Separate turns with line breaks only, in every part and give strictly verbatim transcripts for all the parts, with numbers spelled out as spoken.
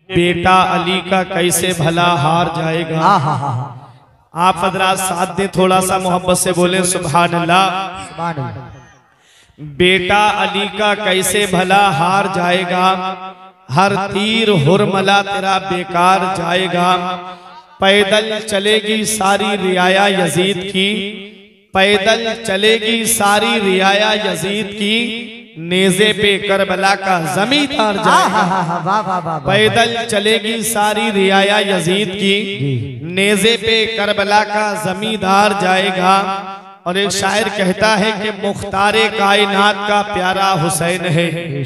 बेटा अली का कैसे भला हार जाएगा। आप हजरात साथ दे, थोड़ा सा मोहब्बत से बोले सुभान अल्लाह। बेटा अली का कैसे भला हार जाएगा, हर तीर हुरमला तेरा बेकार जाएगा। पैदल चलेगी सारी रियाया यजीद की, पैदल चलेगी सारी रियाया यजीद की, नेज़े पे करबला का जमींदार जाएगा। पैदल चलेगी सारी रियाया यजीद की, नेज़े पे करबला का जमींदार जाएगा। और एक शायर कहता है कि मुख्तारे कायनात का प्यारा हुसैन है,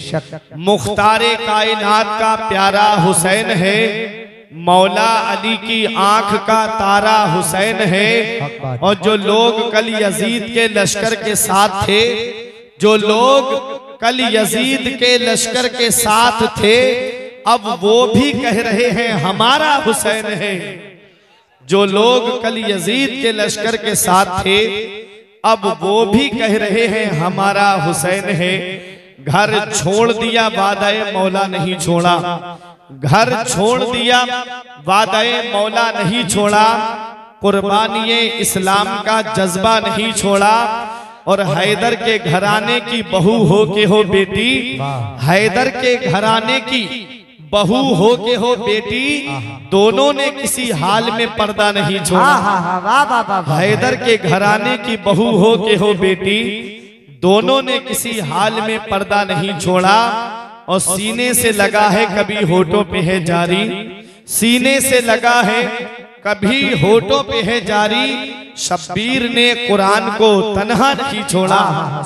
मुख्तारे कायनात का प्यारा हुसैन है, मौला अली की आंख का तारा हुसैन है। और जो लोग कल यजीद के लश्कर के साथ थे, जो लोग कल यजीद के लश्कर के साथ थे, अब वो भी कह रहे हैं हमारा हुसैन है। जो लोग कल यजीद के लश्कर के साथ थे, अब वो भी कह रहे हैं हमारा हुसैन है। घर छोड़ दिया वादाए मौला नहीं छोड़ा, घर छोड़ दिया वादाए मौला नहीं छोड़ा, कुर्बानी इस्लाम का जज्बा नहीं छोड़ा। और हैदर के घराने की बहू हो के हो बेटी, हैदर के घराने की बहू हो के हो बेटी, दोनों ने किसी हाल में पर्दा नहीं छोड़ा। हैदर के घराने की बहू हो के हो बेटी, दोनों ने किसी हाल में पर्दा नहीं छोड़ा। और सीने से लगा है कभी होठों पे है जारी, सीने से लगा है कभी होठों पे है जारी। शब्बीर ने कुरान को तन्हा नहीं छोड़ा,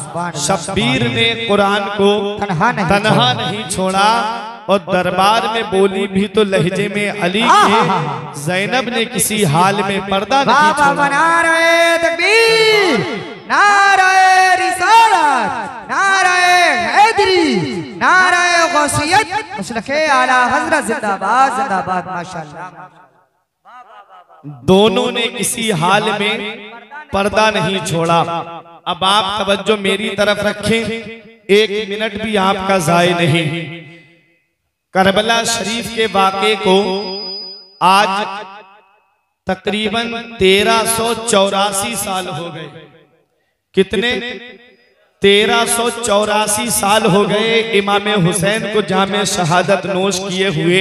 शब्बीर ने कुरान को तन्हा नहीं छोड़ा। और दरबार में बोली भी तो लहजे में अली के, ज़ैनब ने किसी हाल में पर्दा नहीं छोड़ा।
नारे तकबीर, नारे रिसालत, नारे हैदरी, नारे गौसियत, मसलके आला हज़रत जिंदाबाद जिंदाबाद माशाअल्लाह।
दोनों ने किसी हाल में पर्दा नहीं छोड़ा। अब आप तवज्जो मेरी तरफ रखें, एक मिनट भी आपका जाय नहीं। करबला शरीफ के वाक़े को आज तकरीबन तेरह सौ चौरासी साल हो गए। कितने? तेरह सौ चौरासी साल हो गए इमाम हुसैन को जामे शहादत नोश किए हुए।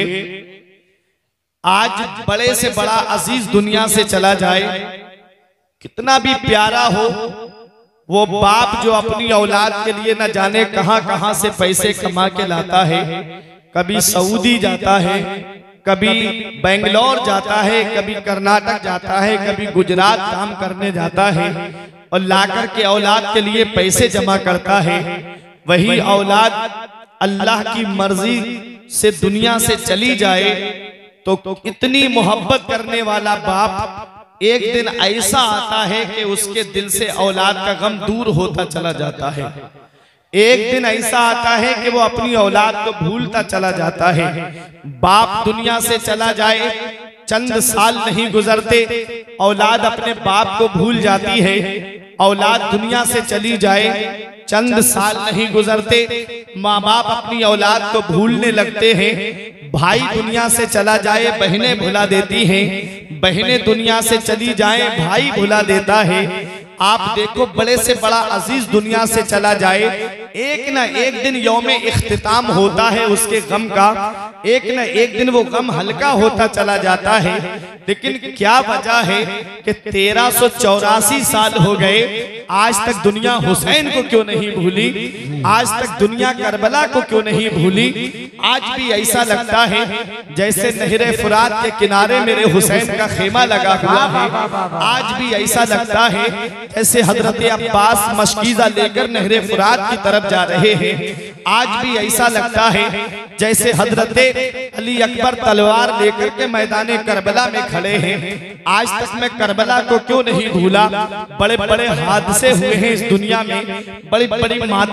आज बड़े से बड़ा अजीज दुनिया से चला जाए, कितना भी प्यारा हो, वो बाप जो अपनी औलाद के लिए न जाने कहां कहां से पैसे कमा के लाता है, कभी सऊदी जाता है, कभी बेंगलोर जाता है, कभी कर्नाटक जाता है, कभी गुजरात काम करने जाता है, और लाकर के औलाद के लिए पैसे जमा करता है। वही औलाद अल्लाह की मर्जी से दुनिया से चली जाए तो इतनी मोहब्बत करने वाला बाप एक दिन ऐसा आता है कि उसके दिल से औलाद का गम दूर होता चला जाता है। एक दिन ऐसा आता है कि वो अपनी औलाद को भूलता चला जाता है। बाप दुनिया से चला जाए, चंद साल नहीं गुजरते औलाद अपने बाप को भूल जाती है। औलाद दुनिया से चली जाए, चंद साल नहीं गुजरते माँ बाप अपनी औलाद को भूलने लगते हैं। भाई दुनिया से चला जाए, बहनें भुला देती हैं, बहनें दुनिया से चली जाएं, भाई भुला देता है। आप देखो, बड़े से बड़ा अजीज दुनिया से चला जाए, एक न एक दिन यौम इख्तिताम होता है उसके गम का, एक न एक दिन वो गम हल्का होता चला जाता है। लेकिन क्या वजह है कि तेरह सौ चौरासी साल हो गए, आज तक दुनिया हुसैन को क्यों नहीं भूली, आज तक दुनिया करबला को क्यों नहीं भूली। आज भी ऐसा लगता है जैसे नहरे फुरात के किनारे मेरे हुसैन का खेमा लगा हुआ है। आज भी ऐसा लगता है जैसे हजरत अब्बास मशकीज़ा लेकर नहरे फुरात की तरफ जा रहे हैं। आज भी ऐसा लगता है जैसे हजरत अली अकबर तलवार लेकर के मैदान करबला में खड़े हैं। आज तक मैं करबला को क्यों नहीं भूला। बड़े बड़े हादसे हुए हैं इस दुनिया में, बड़ी बड़ी मातम की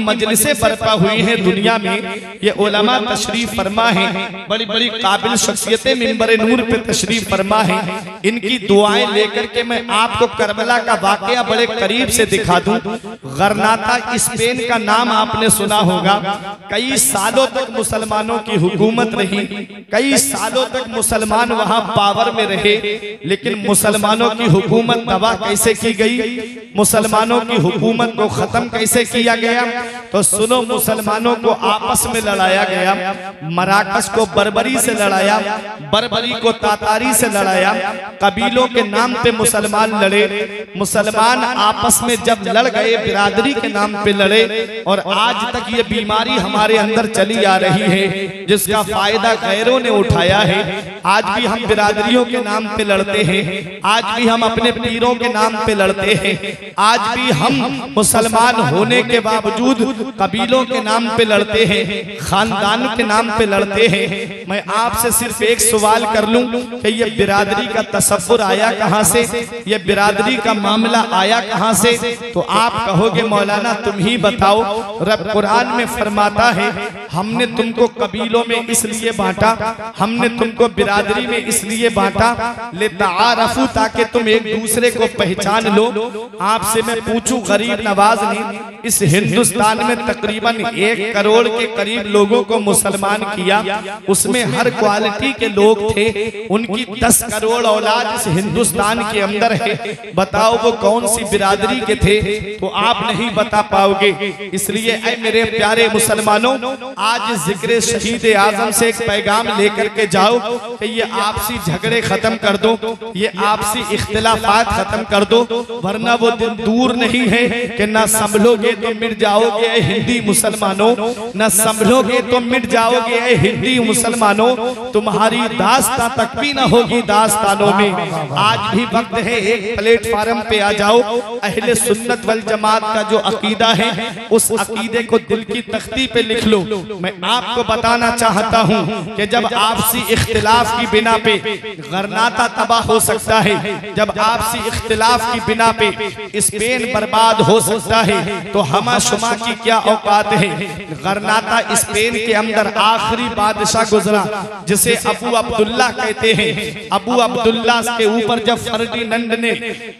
मजलिसें बरपा हुई हैं दुनिया में, ये उलमा तशरीफ फरमा है, बड़ी बड़ी काबिल शख्सियतें मिंबर नूर पे तशरीफ फरमा है। इनकी दुआएं लेकर के मैं आपको करबला का वाकया बड़े करीब से दिखा दूं। गरनाता स्पेन का नाम आपने सुना होगा। कई सालों तक मुसलमानों की हुकूमत रही, कई सालों तक मुसलमान वहां पावर में रहे, लेकिन मुसलमानों की हुकूमत तबाह कैसे की गई, मुसलमानों की हुकूमत को खत्म कैसे किया गया? तो सुनो, मुसलमानों को आपस में लड़ाया गया। मराकस को बर्बरी से लड़ाया, बर्बरी को तातारी से लड़ाया, कबीलों के नाम पे मुसलमान लड़े। मुसलमान आपस में जब लड़ गए, बिरादरी के नाम पे लड़े, और आज तक ये बीमारी हमारे अंदर चली आ रही है, जिसका फायदा गैरों ने उठाया है। आज भी हम बिरादरियों के नाम पे लड़ते हैं, आज भी हम अपने पीरों के नाम पे लड़ते हैं, आज भी हम मुसलमान होने के बावजूद कबीलों के नाम पे लड़ते हैं, खानदान के नाम पे लड़ते हैं। मैं आपसे सिर्फ एक सवाल कर लूं कि ये बिरादरी का तसव्वुर आया कहां से, ये बिरादरी का मामला आया कहां से? तो आप कहोगे मौलाना तुम ही बताओ। रब कुरान में फरमाता है, हमने तुमको कबीलों में इसलिए बांटा, हमने तुमको बिरादरी में इसलिए बांटा, ले तारफू, ताकि तुम एक दूसरे को पहचान लो। आपसे मैं पूछूं, गरीब नवाज ने इस हिंदुस्तान में तकरीबन एक करोड़ के करीब लोगों को मुसलमान किया, उसमें हर क्वालिटी के लोग थे, उनकी दस करोड़ औलाद इस हिंदुस्तान के अंदर है। बताओ वो कौन सी बिरादरी के थे? तो आप नहीं बता पाओगे। इसलिए ऐ मेरे प्यारे मुसलमानों, आज जिक्र शहीद आजम से एक पैगाम लेकर के जाओ कि ये आपसी झगड़े खत्म कर दो, ये आपसी इख्तिलाफात खत्म कर दो, वरना वो दिन दूर नहीं है कि ना संभलोगे तो मिट जाओगे ऐ हिंदी मुसलमानों, ना संभलोगे तो मिट जाओगे ऐ हिंदी मुसलमानों, तुम्हारी दास्तां तक भी ना होगी दास्तानों में। आज भी वक्त है, एक प्लेटफार्म पे आ जाओ। अहले सुन्नत वल जमात का जो अकीदा है, उस अकीदे को दिल की तख्ती पे लिख लो। मैं आपको बताना चाहता हूं कि जब आपसी इख्तिलाफ की बिना पे गरनाता तबाह हो सकता है, जब आपसी इख्तिलाफ की बिना पे स्पेन बर्बाद हो सकता है, तो हमा शुमा की क्या औकात है? गरनाता स्पेन के अंदर आखिरी बादशाह गुजरा, जिसे अबू अब्दुल्ला कहते हैं। अबू अब्दुल्ला के ऊपर जब फर्डिनंड ने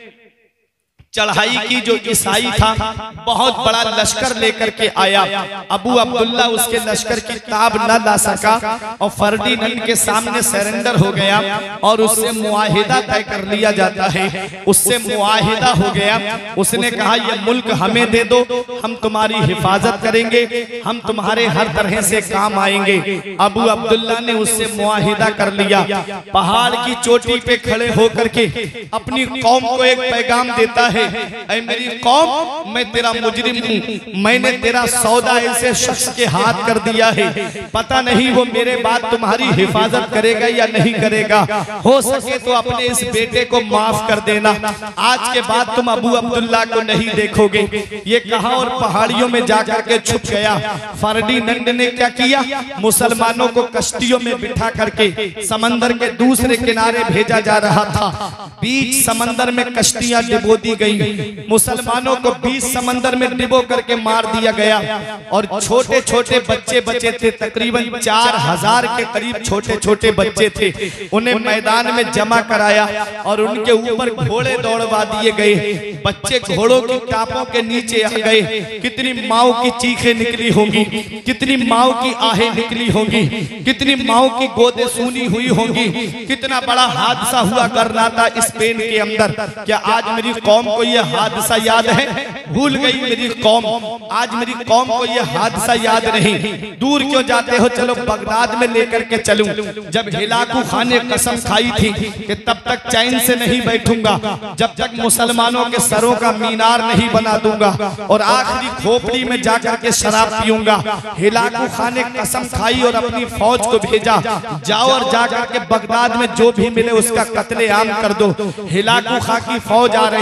चढ़ाई की, जो ईसाई था, बहुत बड़ा लश्कर लेकर के आया, अबू अब्दुल्ला उसके लश्कर की ताब न ला सका और फर्डिनंड के सामने सरेंडर हो गया और उससे मुआहिदा तय कर लिया जाता है। उससे मुआहिदा हो गया, उसने कहा ये मुल्क हमें दे दो, हम तुम्हारी हिफाजत करेंगे, हम तुम्हारे हर तरह से काम आएंगे। अबू अब्दुल्ला ने उससे मुआहिदा कर लिया। पहाड़ की चोटी पे खड़े होकर के अपनी कौम को एक पैगाम देता है, ऐ मेरी कौम, मैं तेरा मुजरिम हूँ, मैंने तेरा सौदा ऐसे शख्स के हाथ कर दिया है, पता नहीं वो मेरे बाद तुम्हारी हिफाजत करेगा या नहीं करेगा। हो सके तो अपने इस बेटे को माफ कर देना, आज के बाद तुम अबू अब्दुल्ला को नहीं देखोगे। ये कहा और पहाड़ियों में जाकर के छुप गया। फर्डिनंड ने क्या किया? मुसलमानों को कश्तियों में बिठा करके समंदर के दूसरे किनारे भेजा जा रहा था। बीच समंदर में कश्तियां डुबो दी गई, मुसलमानों को बीच समंदर में डुबो करके मार दिया गया और छोटे छोटे बच्चे बचे थे, तकरीबन चार हजार के करीब छोटे छोटे बच्चे थे। उन्हें मैदान में जमा कराया और उनके ऊपर घोड़े दौड़वा दिए गए। बच्चे घोड़ों की टापों के नीचे आ गए। कितनी माओ की चीखें निकली होंगी, कितनी माओ की आहें निकली होंगी, कितनी माओ की गोदे सूनी हुई होंगी। कितना बड़ा हादसा हुआ गरनाता स्पेन के अंदर। क्या आज मेरी कौम को यह हादसा याद है? भूल गई मेरी कौम, आज मेरी कौम को यह हादसा याद नहीं। दूर क्यों जाते हो? चलो बगदाद में लेकर के चलूं। जब हिलाकू खान ने कसम खाई थी कि तब तक चैन से नहीं बैठूंगा जब तक मुसलमानों के सरों का मीनार नहीं बना दूंगा और आखिरी खोपड़ी में जाकर के शराब पीऊंगा। हिलाकू खान ने कसम खाई और अपनी फौज को भेजा, जाओ और जाकर के बगदाद में जो भी मिले उसका कत्लेआम कर दो। हिलाकू खान की फौज आ रही थी,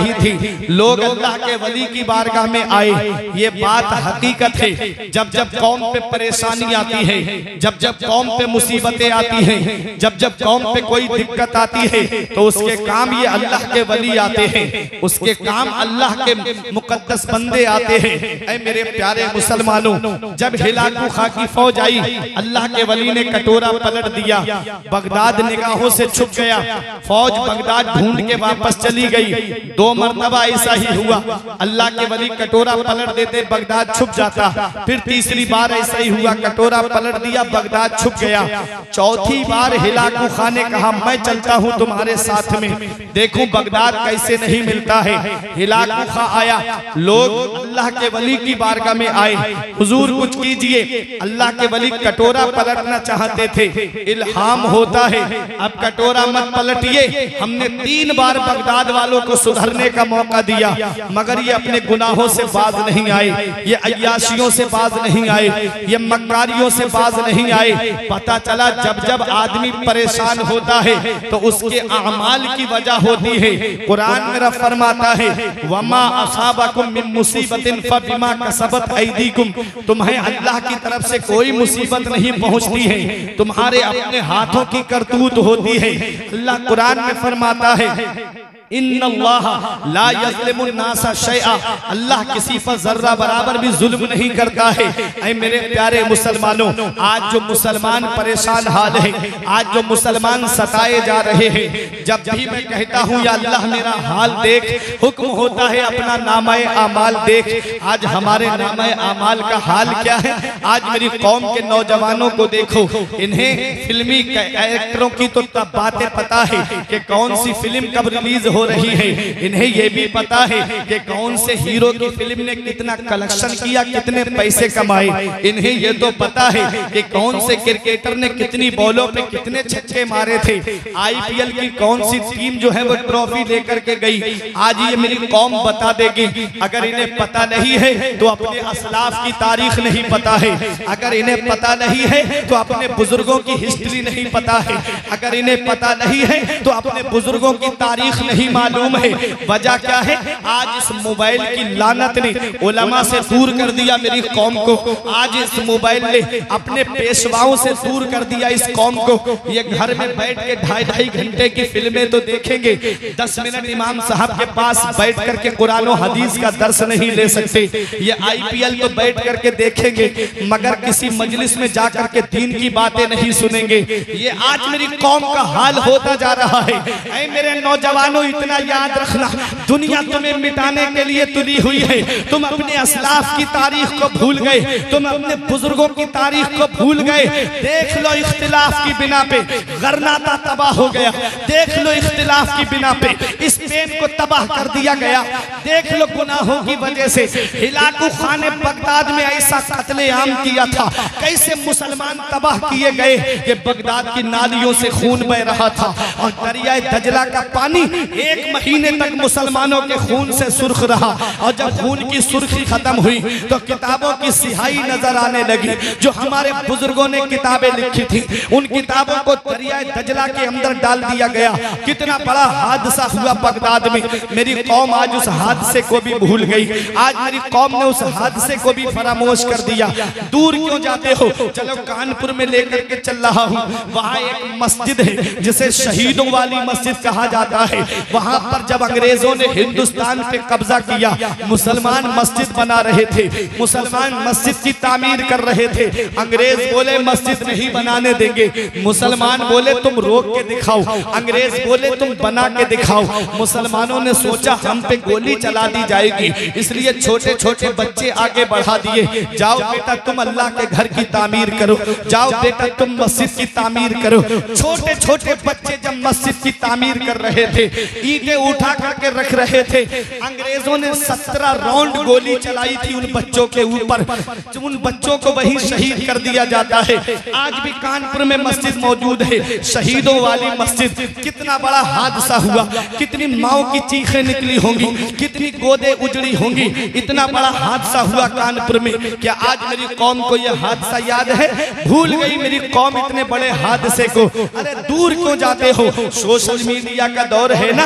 लोग अल्लाह के वली की बारगाह में आए। ये बात हकीकत है। जब जब कौम पे परेशानी आती है, जब जब कौम पे मुसीबतें आती हैं, जब जब कौम पे कोई दिक्कत आती है, तो उसके काम ये अल्लाह के वली आते हैं, उसके काम अल्लाह के मुकद्दस बंदे आते हैं। ऐ मेरे प्यारे मुसलमानों, जब हिलाकू खा की फौज आई, अल्लाह के वली ने कटोरा पलट दिया, बगदाद निगाहों से छुप गया। फौज बगदाद ढूंढ के वापस चली गई। दो मरतबा ऐसा ही हुआ, अल्लाह के वली कटोरा पलट देते, बगदाद छुप जाता। फिर तीसरी बार ऐसा ही हुआ, कटोरा पलट दिया, बगदाद छुप गया। चौथी बार हिलाकू खान ने कहा मैं चलता हूं तुम्हारे साथ में, देखूं बगदाद कैसे नहीं मिलता है। हिलाकू खा आया, लोग अल्लाह के वली की बारगाह में आए, हुजूर कुछ कीजिए। अल्लाह के वली कटोरा पलटना चाहते थे, इल्हाम होता है अब कटोरा मत पलटिए, हमने तीन बार बगदाद वालों को सुधरने का मौका दिया, मगर ये अपने गुनाहों से बाज नहीं आए, ये अय्याशियों से बाज नहीं आए, ये मक्कारियों से बाज नहीं आए। पता चला जब जब आदमी परेशान होता है तो उसके अमाल की वजह होती है। कुरान मेरा फरमाता है वमा असाबकुम मिन मुसीबतिन फबिमा कसबत ऐदीकुम, तुम्हें अल्लाह की तरफ से कोई मुसीबत नहीं पहुंचती है, तुम्हारे अपने हाथों की करतूत होती है। अल्लाह कुरान में फरमाता है इन्नल्लाह ला यज़लिमुन नासा शैआ, अल्लाह किसी पर जर्रा बराबर भी जुल्म नहीं करता है। ऐ मेरे प्यारे मुसलमानों, आज जो मुसलमान परेशान हाल है, आज जो मुसलमान सताए जा रहे हैं, जब भी मैं कहता हूँ या अल्लाह मेरा हाल देख, हुक्म होता है अपना नामाए आमाल देख। आज हमारे नामाए आमाल का हाल क्या है? आज मेरी कौम के नौजवानों को देखो, इन्हें फिल्मी एक्टरों की तो तब बातें पता है कि कौन सी फिल्म कब रिलीज हो रही है, इन्हें यह भी पता है कि कौन से हीरो की फिल्म ने कितना कलेक्शन किया, कितने पैसे कमाए। इन्हें यह तो पता है कि कौन से क्रिकेटर ने कितनी बॉलों पे कितने छक्के मारे थे, आईपीएल की कौन सी टीम जो है वो ट्रॉफी लेकर के गई। आज ये मेरी कौम बता देगी। अगर इन्हें पता नहीं है तो अपने असलाफ की तारीख नहीं पता है, अगर इन्हें पता नहीं है तो अपने बुजुर्गों की हिस्ट्री नहीं पता है, अगर इन्हें पता नहीं है तो अपने बुजुर्गों की तारीख नहीं मालूम है। वजह क्या है? आज इस मोबाइल की लानत ने उलमा से दूर कर दिया मेरी कौम को, आज इस मोबाइल ने अपने पेशवाओं से दूर कर दिया इस कौम को। ये घर में बैठ के ढाई ढाई घंटे की फिल्में तो देखेंगे, दस मिनट इमाम साहब के पास बैठ करके कुरान और हदीस का दर्श नहीं ले सकते। ये आईपीएल तो बैठ करके देखेंगे, मगर किसी मजलिस में जाकर के दीन की बातें नहीं सुनेंगे। ये आज मेरी कौम का हाल होता जा रहा है। ऐ मेरे नौजवानों, इतना याद रखना, दुनिया तुम्हें मिटाने के लिए तुली हुई है। तुम अपने असलाफ की तारीख को भूल गए, तुम अपने बुजुर्गों की तारीख को भूल गए। देख लो इख्तिलाफ की बिना पे गरनाता तबाह हो गया, देख लो इख्तिलाफ की बिना पे स्पेन को तबाह कर दिया गया, देख लो गुनाहों की वजह से हिलाकू खान ने बगदाद में ऐसा कत्लेआम किया था, कैसे मुसलमान तबाह किए गए कि बगदाद की नालियों से खून बह रहा था और दरियाए दजला का पानी एक महीने तक मुसलमानों के खून से सुर्ख रहा। और जब खून की सुर्खी खत्म हुई तो किताबों की सिहाई नजर आने लगी। जो हमारे बुजुर्गों ने किताबें लिखी थी, उन किताबों को दरियाए दजला के अंदर डाल दिया गया। कितना बड़ा हादसा हुआ बगदाद में। मेरी कौम आज उस हादसे को भी भूल गई, आज मेरी कौम ने उस हादसे को भी फरामोश कर दिया। दूर क्यों जाते हो? चलो कानपुर में लेकर के चल रहा हूँ। वहाँ एक मस्जिद है जिसे शहीदों वाली मस्जिद कहा जाता है। वहां पर जब अंग्रेजों ने हिंदुस्तान पे कब्जा किया, मुसलमान मस्जिद बना रहे थे, मुसलमान मस्जिद की तामीर कर रहे थे। अंग्रेज बोले मस्जिद नहीं बनाने देंगे, मुसलमान बोले तुम रोक के दिखाओ, अंग्रेज बोले तुम बना के दिखाओ। मुसलमानों ने सोचा हम पे गोली चला दी जाएगी, इसलिए छोटे छोटे बच्चे आगे बढ़ा दिए, जाओ बेटा तुम अल्लाह के घर की तामीर करो, जाओ बेटा तुम मस्जिद की तामीर करो। छोटे छोटे बच्चे जब मस्जिद की तामीर कर रहे थे, ईंटें उठा करके रख रहे थे, अंग्रेजों ने सत्रह राउंड गोली चलाई थी उन बच्चों के ऊपर। उन बच्चों को वहीं शहीद कर दिया जाता है। आज भी कानपुर में मस्जिद मौजूद है, शहीदों वाली मस्जिद। कितना बड़ा हादसा हुआ, कितनी माओ की चीखें निकली होंगी, कितनी गोदे उजड़ी होंगी। इतना बड़ा हादसा हुआ कानपुर में। क्या आज मेरी कौम को यह हादसा याद है? भूल गई मेरी कौम इतने बड़े हादसे को। अरे दूर क्यों जाते हो? सोशल मीडिया का दौर है ना,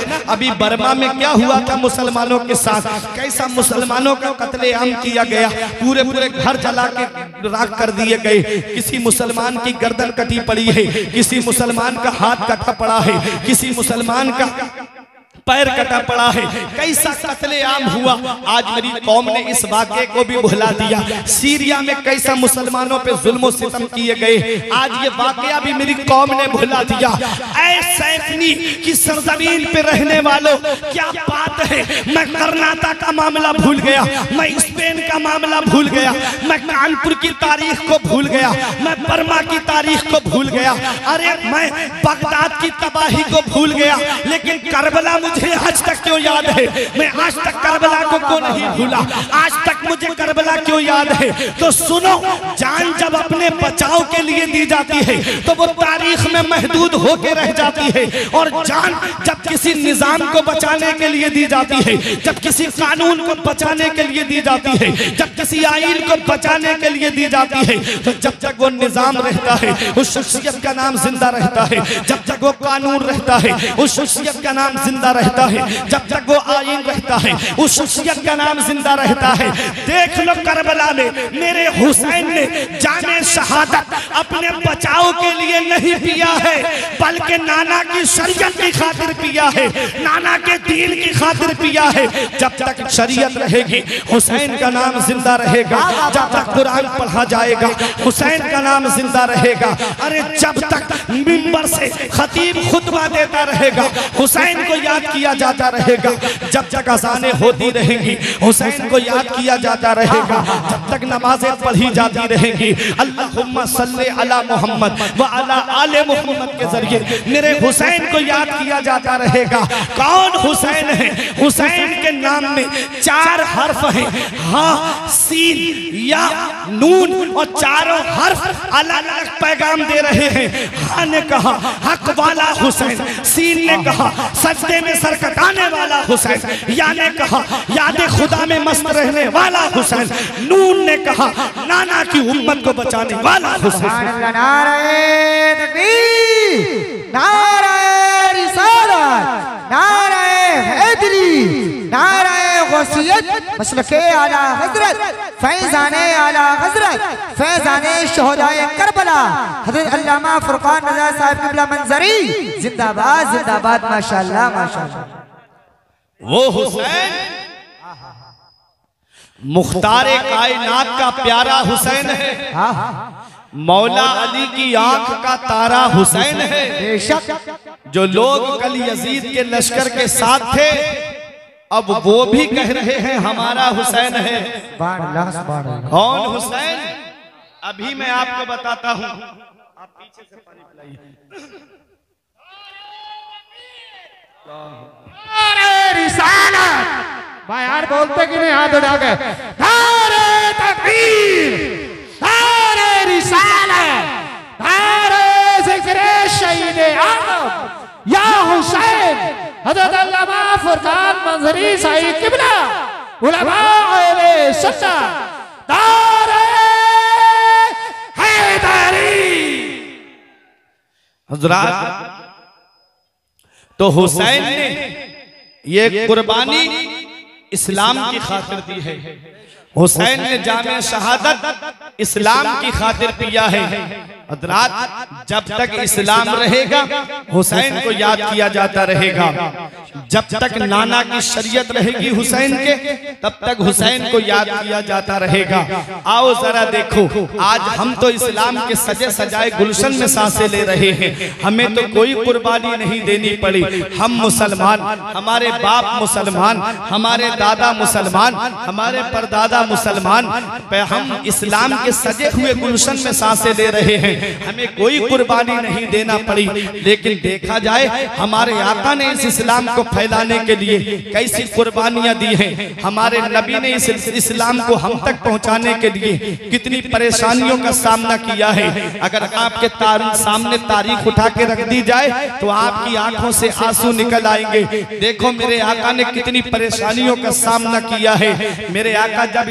अभी बर्मा में क्या हुआ था मुसलमानों के साथ, कैसा मुसलमानों का कत्लेआम किया गया, पूरे पूरे घर जला के राख कर दिए गए, किसी मुसलमान की गर्दन कटी पड़ी है, किसी मुसलमान का हाथ कटा पड़ा है, किसी मुसलमान का पैर कटा पड़ा है, कैसा कत्लेआम हुआ। आज मेरी कौम ने इस वाक़े को भी भुला दिया। सीरिया में कैसा मुसलमानों पे जुल्म और सितम किए गए, आज ये वाक़या भी मेरी कौम ने भुला दिया। ऐ सैफनी की सरजमीन पे रहने वालों, क्या बात है, मैं कर्नाटक का मामला भूल गया, मैं स्पेन का मामला भूल गया, मैं कानपुर की तारीख को भूल गया, मैं बर्मा की तारीख को भूल गया, अरे मैं बगदाद की तबाही को भूल गया, लेकिन करबला मुझे आज तक क्यों याद है। मैं आज तक करबला को क्यों नहीं भूला, आज तक मुझे करबला क्यों याद है। तो सुनो, जान जब अपने बचाव के लिए दी जाती है तो वो तारीख में महदूद होकर रह जाती है, और जान जब किसी निजाम को बचाने के लिए दी जाती है, जब किसी कानून को बचाने के लिए दी जाती है, जब किसी आईन को बचाने के लिए दी जाती है, तो जब तक वो निजाम रहता है उस शख्सियत का नाम जिंदा रहता है, जब तक वो कानून रहता है उस शख्सियत का नाम जिंदा रहता है, जब तक वो आईन रहता है उस शख्सियत का नाम जिंदा रहता है। देख लो करबला में मेरे हुसैन ने जाने शहादत अपने बचाव के लिए नहीं पिया है, बल्कि नाना की शरीयत की खातिर पिया है, नाना के दीन की खातिर पिया है। जब तक शरीयत रहेगी हुसैन का नाम जिंदा रहेगा, जब तक कुरान पढ़ा जाएगा हुसैन का नाम जिंदा रहेगा। अरे जब तक मिंबर से खतीब खुतबा देता रहेगा हुसैन को याद किया जाता रहेगा, जब तक अज़ानें होती रहेंगी हुसैन को याद किया जाता रहेगा, जब तक नमाजें पढ़ी जाती रहेंगी अल्लाहुम्मा सल्ले अला मोहम्मद व अला आले मोहम्मद के जरिए मेरे हुसैन को याद किया जाता रहेगा। कौन हुसैन है? हुसैन के नाम में चार हर्फ हैं, हा, सीन, या, नून, और चारों हर्फ अलग अलग पैगाम दे रहे हैं। हा ने कहा हक वाला हुसैन, सीन ने कहा सजदे में सर कटाने वाला हुसैन, या ने कहा याद खुदा में मस्त रहने वाला हुसैन, नून ने कहा नाना की उम्मत को बचाने वाला हुसैन।
नारे तकबीर, नारे रिसालत, नारे हैदरी, नारे गौसियत, मसलके आला हजरत, फैजाने आला हजरत, फैजाने शोहदाए करबला हजरत अल्लामा फुरकान रज़ा साहब क़िबला मंजरी जिंदाबाद जिंदाबाद, माशाअल्लाह माशाअल्लाह।
वो हुसैन मुख्तारे कायनात का प्यारा हुसैन है, मौला अली की आंख का तारा हुसैन है। जो लोग कल यजीद के लश्कर के साथ थे अब वो भी कह रहे हैं हमारा हुसैन है। कौन हुसैन? अभी मैं आपको बताता हूं, आप पीछे से पानी पिलाइए।
भाई यार बोलते कि नहीं, हाथ उठा के नारे तकबीर, नारे रिसालत, नारे ज़िक्र शहीद आज़म या हुसैन हज़रत अल्लामा फुरकान मंजरी साहिब क़िबला उलमा अहले सुन्नत, नारे हैदरी।
हज़रात, तो हुसैन ने ये कुर्बानी इस्लाम की खातिर दी है, हुसैन ने जामे शहादत इस्लाम की खातिर पिया है। हज़रात, जब तक इस्लाम रहेगा हुसैन को याद किया जाता रहेगा, जब तक नाना की शरीयत रहेगी हुसैन के तब तक हुसैन को याद किया जाता रहेगा। आओ जरा देखो, आज हम तो इस्लाम के सजे सजाए गुलशन में सांसें ले रहे हैं, हमें तो कोई कुर्बानी नहीं देनी पड़ी। हम मुसलमान, हमारे बाप मुसलमान, हमारे दादा मुसलमान, हमारे परदादा मुसलमान, हम इस्लाम के सजे हुए गुलशन में सांसें ले रहे हैं, हमें कोई कुर्बानी नहीं देना पड़ी। लेकिन देखा जाए हमारे आका ने इस इस्लाम को फैलाने के लिए कैसी कुर्बानियां दी हैं, हमारे नबी ने इस इस्लाम को हम तक पहुंचाने के लिए कितनी परेशानियों का सामना किया है। अगर आपके सामने तारीख उठा के रख दी जाए तो आपकी आंखों से आंसू निकल आएंगे। देखो मेरे आका ने कितनी परेशानियों का सामना किया है। मेरे आका जब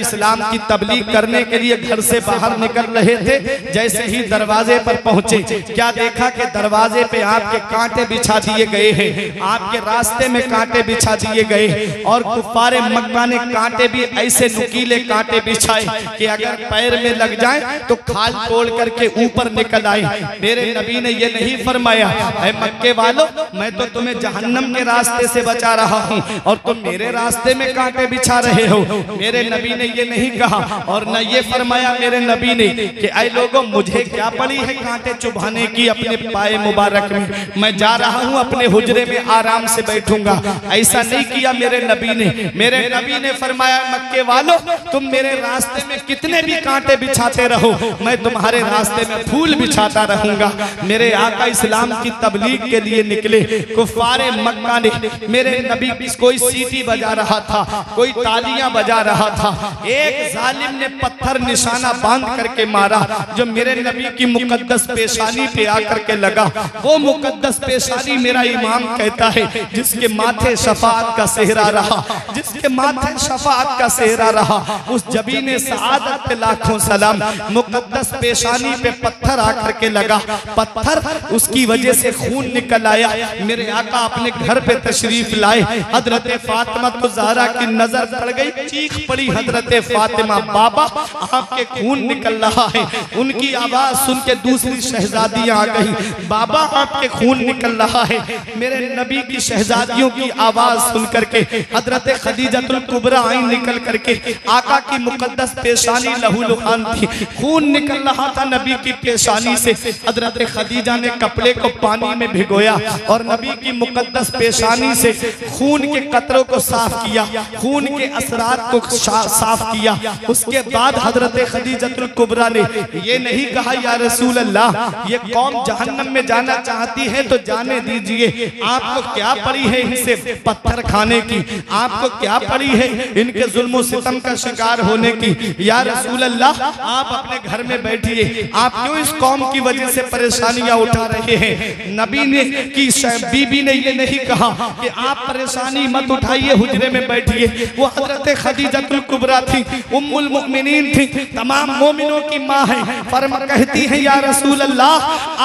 इस्लाम की तबलीग करने के लिए घर से बाहर निकल रहे थे, जैसे ही दरवाजे पर पहुंचे क्या देखा कि दरवाजे पे आपके कांटे बिछा दिए गए हैं, आपके रास्ते में कांटे बिछा दिए गए और कुफारे मक्का ने कांटे भी ऐसे नुकीले कांटे बिछाए कि अगर पैर में लग जाए तो खाल तोड़ करके ऊपर निकल आए। मेरे नबी ने ये नहीं फरमाया ऐ मक्के वालों मैं तो तुम्हें जहन्नम के रास्ते से बचा रहा हूँ और तुम मेरे रास्ते में कांटे बिछा रहे हो। मेरे नबी ने ये नहीं कहा और न ये फरमाया मेरे नबी ने कि ऐ लोगों मुझे क्या पड़ी है कांटे चुभाने की अपने पाए मुबारक में, मैं जा रहा हूँ अपने हुजरे में आराम से बैठूंगा। ऐसा नहीं किया मेरे नबी ने। मेरे नबी ने फरमाया मक्के वालों तुम मेरे रास्ते में कितने भी कांटे बिछाते रहो मैं तुम्हारे रास्ते में फूल बिछाता रहूंगा। मेरे आका इस्लाम की तबलीग के लिए निकले। कुफारे मक्का ने मेरे नबी की कोई सीटी बजा रहा था, कोई तालियां बजा रहा था, एक जालिम ने पत्थर निशाना बांध करके मारा जो मेरे नबी की मुकद्दस पेशानी पे आकर के लगा। वो मुकद्दस पेशानी मेरा इमाम कहता है जिसके माथे शफाअत का सेहरा रहा, जिसके माथे शफाअत का सेहरा रहा, उस जबीने सआदत पे लाखों सलाम। मुकद्दस पेशानी पे पत्थर आकर के लगा, पत्थर उसकी वजह से खून निकल आया। मेरे आका अपने घर पे तशरीफ लाए। हजरत फातिमा तो ज़हरा की नजर पड़ गई, चीख पड़ी हजरत फातिमा बाबा आपके खून निकल रहा है। उनकी आवाज सुन के दूसरी शहजादियां आ गई, बाबा आपके खून निकल रहा है। मेरे नबी की शहजादियों की आवाज सुन करके हजरत खदीजतुल कुबरा आई निकल करके, आका की मुकद्दस पेशानी लहूलुहान थी, खून निकल रहा था नबी की पेशानी से। हजरत खदीजा ने कपड़े को पानी में भिगोया और नबी की मुकद्दस पेशानी से खून के कतरों को साफ किया, खून के असरात को साफ किया। उसके बाद हजरत खदीजतुल कुबरा ने ये नहीं कहा या रसूल अल्लाह ये कौम जहन्नम में जाना चाहती है तो जाने दीजिए, आपको क्या पड़ी है इनसे पत्थर खाने की, आपको क्या पड़ी है इनके जुल्म सितम का शिकार होने की। या रसूल अल्लाह आप अपने घर में बैठिए, आप क्यों इस कौम की वजह से परेशानियां उठा रहे हैं। नबी ने की बीबी ने ये नहीं कहा कि आप परेशानी मत उठाइए, हुजरे में बैठिए। वो हजरत खदीजतुल कुबरा थी, उम्मुल मुमिनीन थी, तमाम मोमिनों की माँ है। फरमा कहती है या रसूल अल्लाह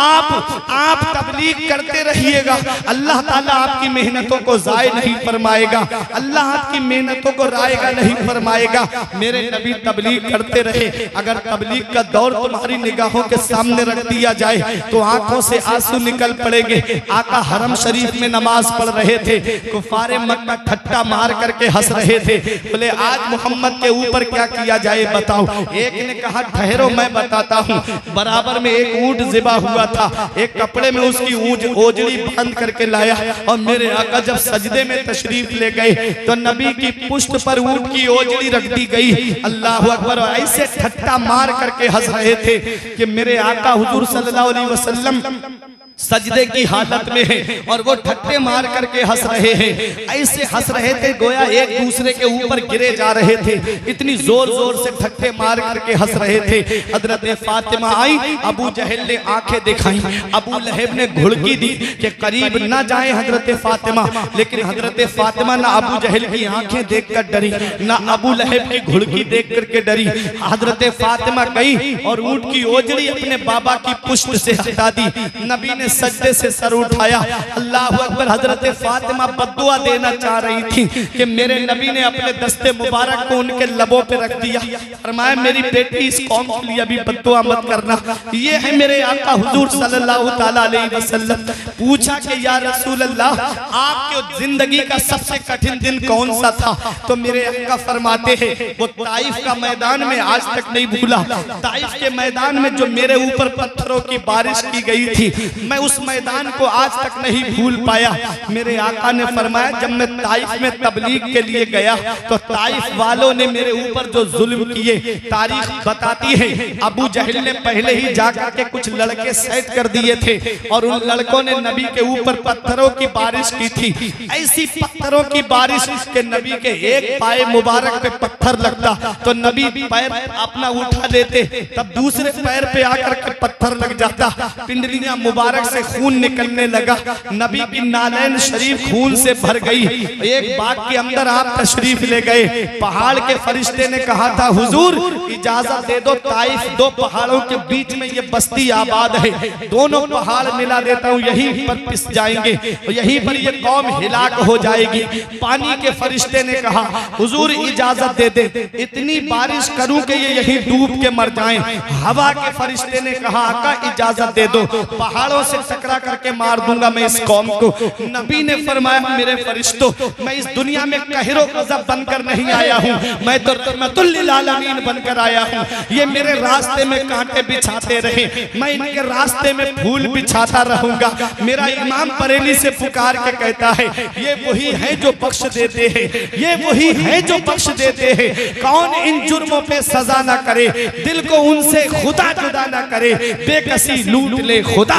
आप आप तबलीग करते रहिएगा, अल्लाह ताला आपकी मेहनतों को जाय नहीं फरमाएगा, अल्लाह आपकी मेहनतों को रायगा नहीं फरमाएगा। मेरे नबी तबलीग करते रहे। अगर तबलीग का दौर तुम्हारी निगाहों के सामने रख दिया जाए तो आंखों से आंसू निकल पड़ेंगे। आका हरम शरीफ में नमाज पढ़ रहे थे, कुफारे मक्का ठट्टा मार करके हंस रहे थे, बोले आज मोहम्मद के ऊपर क्या किया जाए बताओ। एक ने कहा ठहरो मैं बताता हूँ। बराबर में एक ऊंट ज़िबा हुआ था, एक कपड़े में उसकी ऊंट ओजड़ी बंद करके लाया और मेरे आका जब सजदे में तशरीफ ले गए तो नबी की पुष्ट पर ऊंट की ओजड़ी रख दी गई। अल्लाह अकबर। ऐसे ठट्टा मार करके हंस रहे थे कि मेरे आका हुजूर सल्लल्लाहु अलैहि वसल्लम सजदे की हालत में है और वो ठट्टे मार करके हंस रहे हैं। ऐसे हंस रहे थे गोया एक दूसरे के ऊपर गिरे जा रहे थे, इतनी जोर जोर से ठट्टे मार करके हंस रहे थे। हजरत फातिमा आई, अबू जहल ने आंखें दिखाई, अबू लहब ने घुड़की दी कि करीब ना जाए हजरत फातिमा, लेकिन हजरत फातिमा ना अबू जहल की आंखें देखकर डरी, ना अबू लहब की घुड़की देख करके डरी। हजरत फातिमा गई और ऊंट की ओजड़ी अपने बाबा की पुष्ट से हटा दी। नबी ने सजदे से सर उठाया। अल्लाह अकबर। हजरत फातिमा बद्दुआ देना चाह रही थी कि मेरे नबी ने अपने दस्ते मुबारक को उनके लबों पे रख दिया। फरमाया मेरी बेटी इस कौम के लिए अभी बद्दुआ मत करना। ये है मेरे आका हुजूर सल्लल्लाहु ताला अलैहि वसल्लम। पूछा कि या रसूल अल्लाह आपके जिंदगी का सबसे कठिन दिन कौन सा था? तो मेरे आका फरमाते हैं वो ताइफ का मैदान में आज तक नहीं भूला। ताइफ के मैदान में जो मेरे ऊपर पत्थरों की बारिश की गई थी, मैं उस मैदान को आज तक नहीं भूल पाया। मेरे आका ने फरमाया जब मैं ताइफ में तबलीग के लिए गया तो ताइफ वालों ने मेरे ऊपर जो जुल्म किए, तारीख बताती है अबू जहल ने पहले ही जाकर के कुछ लड़के सेट कर दिए थे और उन लड़कों ने नबी के ऊपर पत्थरों की बारिश की थी। ऐसी पत्थरों की बारिश के नबी के एक पाए मुबारक पे पत्थर लगता तो नबी पैर अपना उठा लेते, तब दूसरे पैर पे आकर के पत्थर लग जाता, पिंडलियां मुबारक से खून निकलने लगा, नबी की नालैन शरीफ खून से भर गई। एक बाग के अंदर आप तशरीफ ले गए, पहाड़ के फरिश्ते ने कहा था हुजूर इजाजत दे दो, ताइफ दो पहाड़ों के बीच में ये बस्ती आबाद है, दोनों पहाड़ मिला देता हूँ, यहीं पर पिस जाएंगे, यहीं पर ये कौम हिलाक हो जाएगी। पानी के फरिश्ते ने कहा हुजूर इजाजत दे दे, इतनी बारिश करूं कि ये यहीं डूब के मर जाएं। हवा के फरिश्ते ने कहा आका इजाजत दे दो, पहाड़ों से टकरा करके मार दूंगा मैं इस कौम को। नबी ने फरमाया मेरे फरिश्तों, मैं इस दुनिया में कहरो गज़ब बनकर नहीं आया हूँ, मैं तो रहमतुल लिल आलमीन बनकर आया हूँ। ये मेरे रास्ते में कांटे बिछाते रहे, मैं इनके रास्ते में फूल बिछाता रहूंगा। मेरा इमाम बरेली से पुकार के कहता है ये वही है जो बख्श देते हैं, ये वही है जो बख्श देते हैं। कौन इन जुर्मों पे सजा ना करे, दिल को उनसे खुदा जुदा ना करे, बेकसी लूट ले खुदा।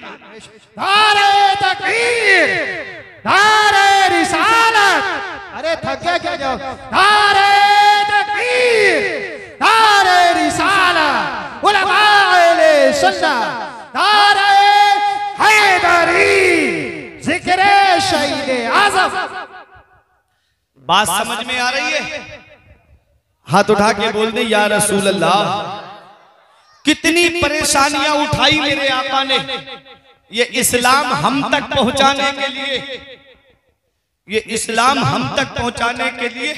नारे तकबीर, नारे रिसालत, अरे थके क्या जाओ, नारे तकबीर, नारे रिसालत, उलमाए सुन्नत, नारे हैदरी, जिक्र शहीद आज़म।
बात समझ में आ रही है? हाथ उठा के बोल दे या रसूल अल्लाह। कितनी परेशानियां उठाई मेरे आका ने ये इस्लाम हम तक पहुंचाने के लिए, ये इस्लाम हम तक पहुंचाने के लिए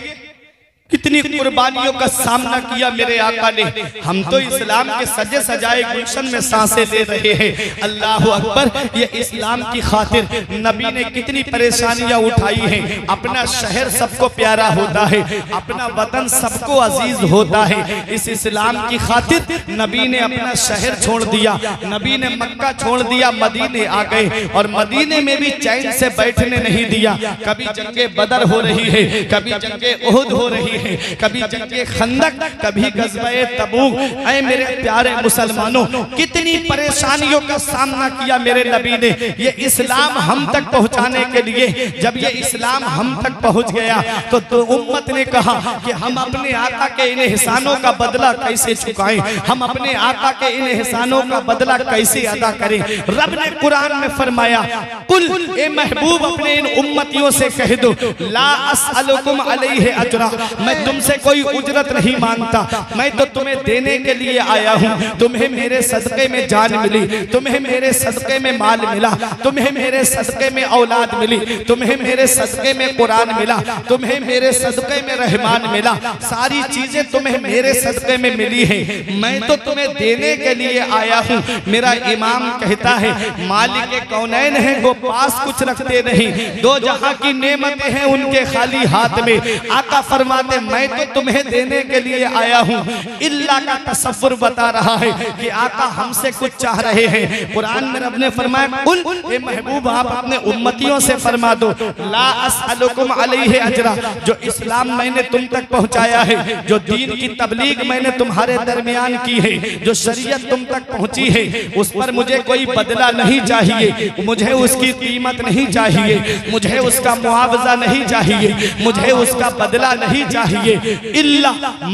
कितनी कुर्बानियों का सामना किया मेरे आका ने। हम तो इस्लाम के सजे सजाए गुलशन में सांसें ले रहे हैं। अल्लाह अकबर, ये इस्लाम की खातिर नबी ने कितनी परेशानियां उठाई हैं। अपना शहर सबको प्यारा होता है, अपना वतन सबको अजीज होता है। इस इस्लाम की खातिर नबी ने अपना शहर छोड़ दिया, नबी ने मक्का छोड़ दिया, मदीने आ गए और मदीने में भी चैन से बैठने नहीं दिया। कभी जंगे बदर हो रही है, कभी जंगे उहुद हो रही है, कभी जंगे खंदक, कभी गज़वे तबूक। ऐ मेरे प्यारे मुसलमानों, कितनी परेशानियों का सामना किया मेरे नबी ने ये इस्लाम हम तक पहुंचाने के लिए। जब ये इस्लाम हम तक पहुंच गया तो, तो उम्मत ने कहा कि हम अपने आका के इन एहसानों का बदला कैसे चुकाएं, हम अपने आका के इन एहसानों का बदला कैसे अदा करें। रब ने कुरान में फरमाया कुल ए महबूब अपने इन उम्मतियों से कह दो ला अस्अलुकुम अलैहि अजरा, मैं तुमसे कोई उजरत नहीं मांगता, मैं तो तुम्हें देने के लिए आया हूँ। तुम्हें मेरे सदक़े में जान मिली, तुम्हें मेरे सदक़े में माल मिला, तुम्हें मेरे सदक़े में औलाद मिली, तुम्हें मेरे सदक़े में कुरान मिला, तुम्हें मेरे सदक़े में रहमान मिला, सारी चीजें तुम्हें मेरे सदक़े में मिली है। मैं तो तुम्हें देने के लिए आया हूँ। मेरा इमाम कहता है मालिक कौनैन है वो पास कुछ रखते नहीं, दो जहां की नेमतें हैं उनके खाली हाथ में। आका फरमाते मैं तो तुम्हें देने के लिए आया हूँ। इल्ला का तसव्वुर बता रहा है कि आका हमसे कुछ चाह रहे हैं। कुरान में रब ने फरमाया कुल ए महबूब आप अपने उम्मतियों से फरमा दो ला अस्अलुकुम अलैहि अजरा, जो इस्लाम मैंने तुम तक पहुंचाया है, जो दीन की तबलीग मैंने तुम्हारे दरमियान की है, जो शरीयत तुम तक पहुंची है, उस पर मुझे कोई बदला नहीं चाहिए, मुझे उसकी कीमत नहीं चाहिए, मुझे उसका मुआवजा नहीं चाहिए, मुझे उसका बदला नहीं चाहिए। इल्ला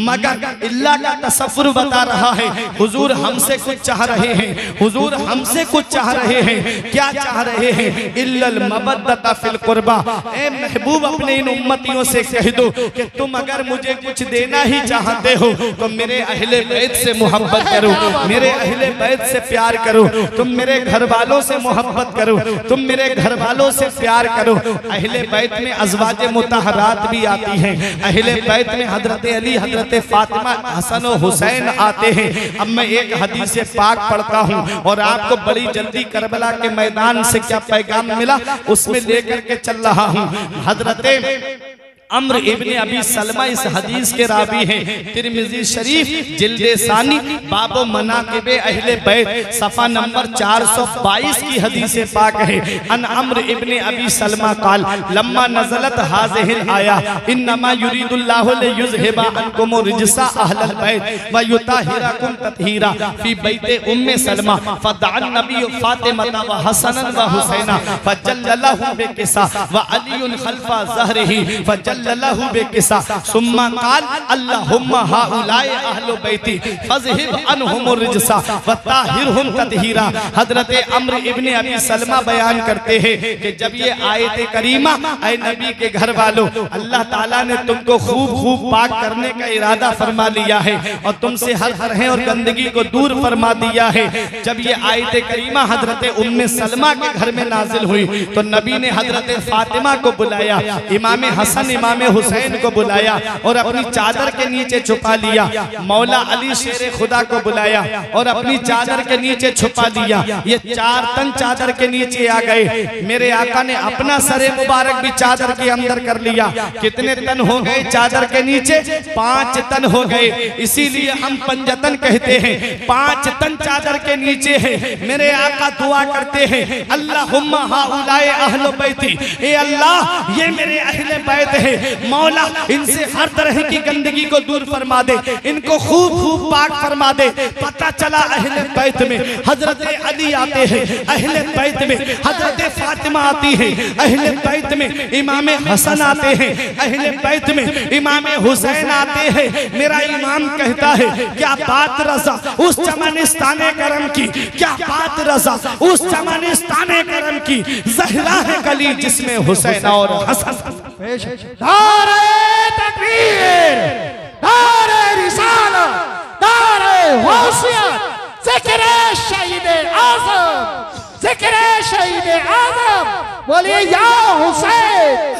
मगर इल्ला का तसव्वुर बता रहा है हुजूर हमसे कुछ चाह रहे हैं, हुजूर हमसे कुछ चाह रहे हैं। क्या चाह रहे हैं? इल्लल मबद्दता फिल कुर्बा। ए महबूब अपने इन उम्मतियों से कह दो कि तुम अगर मुझे कुछ देना ही चाहते हो तो मेरे अहले बैत से मोहब्बत करो, मेरे अहले बैत से प्यार करो, तुम मेरे घर वालों से मोहब्बत करो, तुम मेरे घर वालों से प्यार करो। अहले बैत में अज़वाज मुतहरात भी आती हैं, अहले बैत में हजरत अली, हजरत फातिमा, हसन और हुसैन आते हैं। अब मैं एक हदीस पाक पढ़ता हूँ और आपको बड़ी जल्दी करबला के मैदान से क्या पैगाम मिला उसमें लेकर के चल रहा हूँ। हजरत अम्र इब्ने अबी सलमा इस हदीस के रावी हैं। तिरमिज़ी शरीफ जिल्दे सानी बाबो मनाक़िबे अहले बैत सफ़ा नंबर चार सौ बाईस की हदीस पाक है। अन अम्र इब्ने अबी सलमा काल लम्मा नज़लत हाज़िहिल आया इन्नमा युरीदुल्लाहु लियुज़हिबा अन्कुम रिजसा अहलल बैत व युताहिरकुम तत्हीरा फी बैते उम्मे सलमा फदअन नबी फातिमा व हसनन व हुसैना फजल्लहु बिकिसा व अलीयुन खल्फा ज़हरिही फजल वजल्लहु बेकिसा सुम्मा काल अल्लाहुम्मा हाउलाए अहलु बैती फज़हिब अनहुमुर रिजसा वताहिरहुम ततहीरा। हजरत अम्र इब्ने अबी सलमा बयान करते हैं कि जब ये आयत करीमा, ऐ नबी के घर वालों, अल्लाह ताला ने तुमको खूब खूब पाक करने का इरादा फरमा लिया है और तुमसे हर तरह और गंदगी को दूर फरमा दिया है। जब ये आयत करीमा हजरत उम्मे सलमा के घर में नाजिल हुई तो नबी ने हजरत फातिमा को बुलाया, इमाम हसन इमाम हुसैन को बुलाया और अपनी चादर के नीचे छुपा लिया। मौला अली शेर खुदा को बुलाया और अपनी चादर के नीचे छुपा लिया। ये चार तन चादर के नीचे आ गए। मेरे आका ने अपना सरे मुबारक भी चादर के अंदर कर लिया। कितने तन हो गए चादर के नीचे? पांच तन हो गए। इसीलिए हम पंजतन कहते हैं। पांच तन चादर के नीचे है। मेरे आका दुआ करते हैं, अल्लाहुम्मा हाउलाए अहले बैती, ए अल्लाह ये मेरे अहले बैत है, मौला इनसे हर तरह की गंदगी को दूर फरमा दे, इनको खूब खूब पाक फरमा दे। पता चला अहले बैत में हजरत अली आते हैं, अहले बैत में हजरत फातिमा आती है, अहले बैत में इमाम हसन आते हैं, अहले बैत में इमाम हुसैन आते हैं। मेरा इमाम कहता है, क्या बात रज़ा उस चमनिस्ताने करम की, क्या बात रज़ा उस चमनिस्ताने करम की, ज़हरा है गली जिसमें हुसैन और हसन।
नारे तकबीर, नारे रिसालत, नारे गौसियत, ज़िक्र शहीद आज़म, ज़िक्र शहीद आज़म, बोलिए या हुसैन।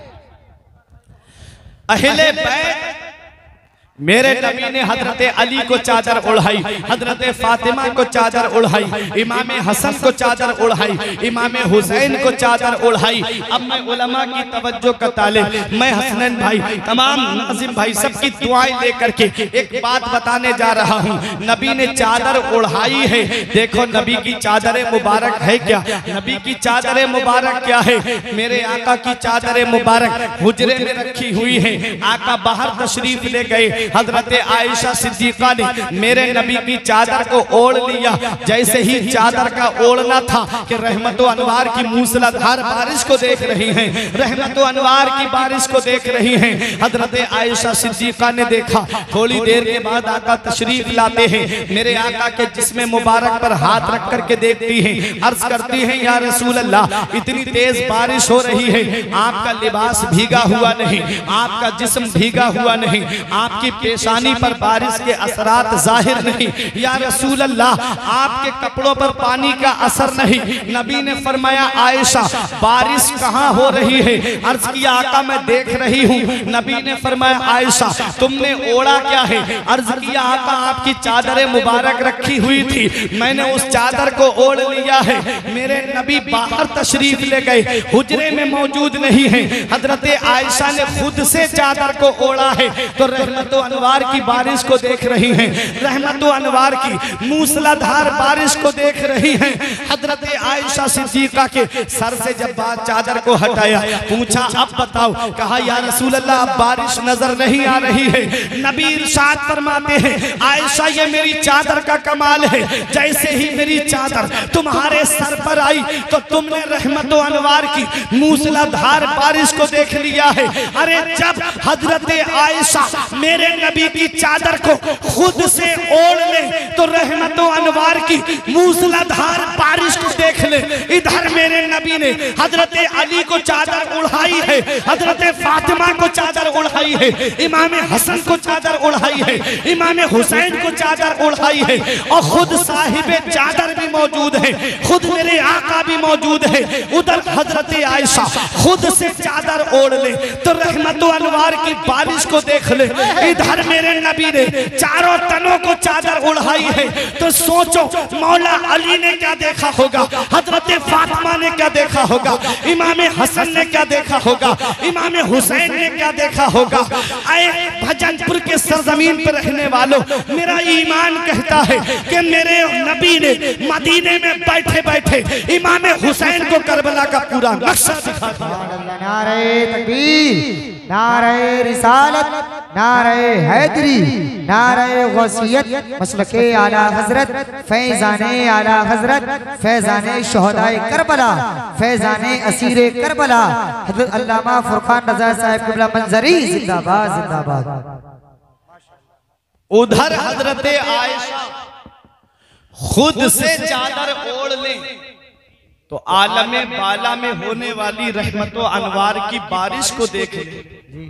अहले बैत मेरे नबी ने हजरत अली को चादर ओढ़ाई, हजरत फातिमा को चादर ओढ़ाई, इमाम हसन को चादर ओढ़ाई, इमाम हुसैन को चादर ओढ़ाई। अब मैं उलमा की तवज्जो का तालिब, मैं हसनैन भाई, तमाम नाज़िम भाई सबकी दुआएं लेकर के एक बात बताने जा रहा हूँ। नबी ने चादर ओढ़ाई है। देखो नबी की चादर मुबारक है क्या? नबी की चादर मुबारक क्या है? मेरे आका की चादर मुबारक हुजरे में रखी हुई है। आका बाहर तशरीफ ले गए, हजरत आयशा सिद्दीका ने मेरे नबी की चादर को ओढ़ लिया। जैसे ही चादर का ओढ़ना था कि रहमतो अनवार की मूसलाधार बारिश को देख रही हैं, रहमतो अनवार की बारिश को देख रही हैं। हजरत आयशा सिद्दीका ने देखा। थोड़ी देर के बाद आका तशरीफ लाते हैं। मेरे आका के जिस्म मुबारक पर हाथ रख करके देखती हैं, अर्ज करती हैं, या रसूल अल्लाह इतनी तेज बारिश हो रही है, आपका लिबास भीगा हुआ नहीं, आपका जिस्म भीगा हुआ नहीं, आपकी पेशानी पर बारिश के असरात जाहिर नहीं, या रसूल अल्लाह आपके कपड़ों पर पानी का असर नहीं। नबी ने फरमाया, आयशा बारिश कहाँ हो रही है? अर्ज किया, आका मैं देख रही हूँ। नबी ने फरमाया, आयशा तुमने ओढ़ा क्या है? अर्ज किया, आका आपकी चादर मुबारक रखी हुई थी, मैंने उस चादर को ओढ़ लिया है। मेरे नबी बाहर तशरीफ ले गए, हुजरे में मौजूद नहीं है। हजरत आयशा ने खुद से चादर को ओढ़ा है तो रहमतो अनवार की बारिश को देख रही हैं, रहमतो अनवार की मूसलाधार बारिश को देख रही हैं। हजरत आयशा सिद्दीका के सर से जब बात चादर को हटाया, पूछा अब बताओ। कहा, या रसूल अल्लाह अब बारिश नजर नहीं आ रही है। नबी इरशाद फरमाते हैं, आयशा ये मेरी चादर का कमाल है, जैसे ही मेरी चादर तुम्हारे सर पर आई तो तुमने रहमतो अनवार की मूसलाधार बारिश को देख लिया है। अरे जब हजरत आयशा मेरे नबी की चादर को खुद से ओढ़ ले तो रहमतो अनवार की मूसलाधार बारिश को देख ले। इधर मेरे नबी ने हजरत अली को चादर ओढ़ाई है, हजरत फातिमा को चादर ओढ़ाई है, इमाम हसन को चादर ओढ़ाई है, इमाम हुसैन को चादर ओढ़ाई है, और खुद साहिबे चादर भी मौजूद है, खुद मेरे आका भी मौजूद है। उधर हजरत आयशा खुद से चादर ओढ़ ले तो रहमतो अनवार की बारिश को देख ले। इधर मेरे नबी ने चारों तनों को चादर ओढ़ाई है तो सोचो मौला अली ने क्या देखा होगा, हजरत फातिमा ने क्या देखा होगा, इमाम हसन ने क्या देखा होगा, इमाम हुसैन ने क्या देखा होगा। आए भजनपुर के सरजमीन पर रहने वालों, मेरा ईमान कहता है कि मेरे नबी ने मदीने में बैठे बैठे इमाम हुसैन को करबला का पूरा नक्शा दिखा दिया।
नारे तकबीर, नारे रिसालत, नारे हैदरी, नारे गौसियत, मसलके आला हजरत, फैजाने आला हजरत, फैजाने शोहदाए करबला, फैजाने असीरे करबला, हजरत अल्लामा फुरकान रज़ा साहब क़िबला मंजरी जिंदाबाद जिंदाबाद।
उधर हजरत आयशा खुद से चादर ओढ़ ले तो आलमे बाला में होने वाली रहमतो अनवार की बारिश को देख ले।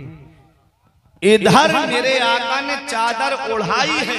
इधर मेरे आका ने चादर ओढ़ाई है,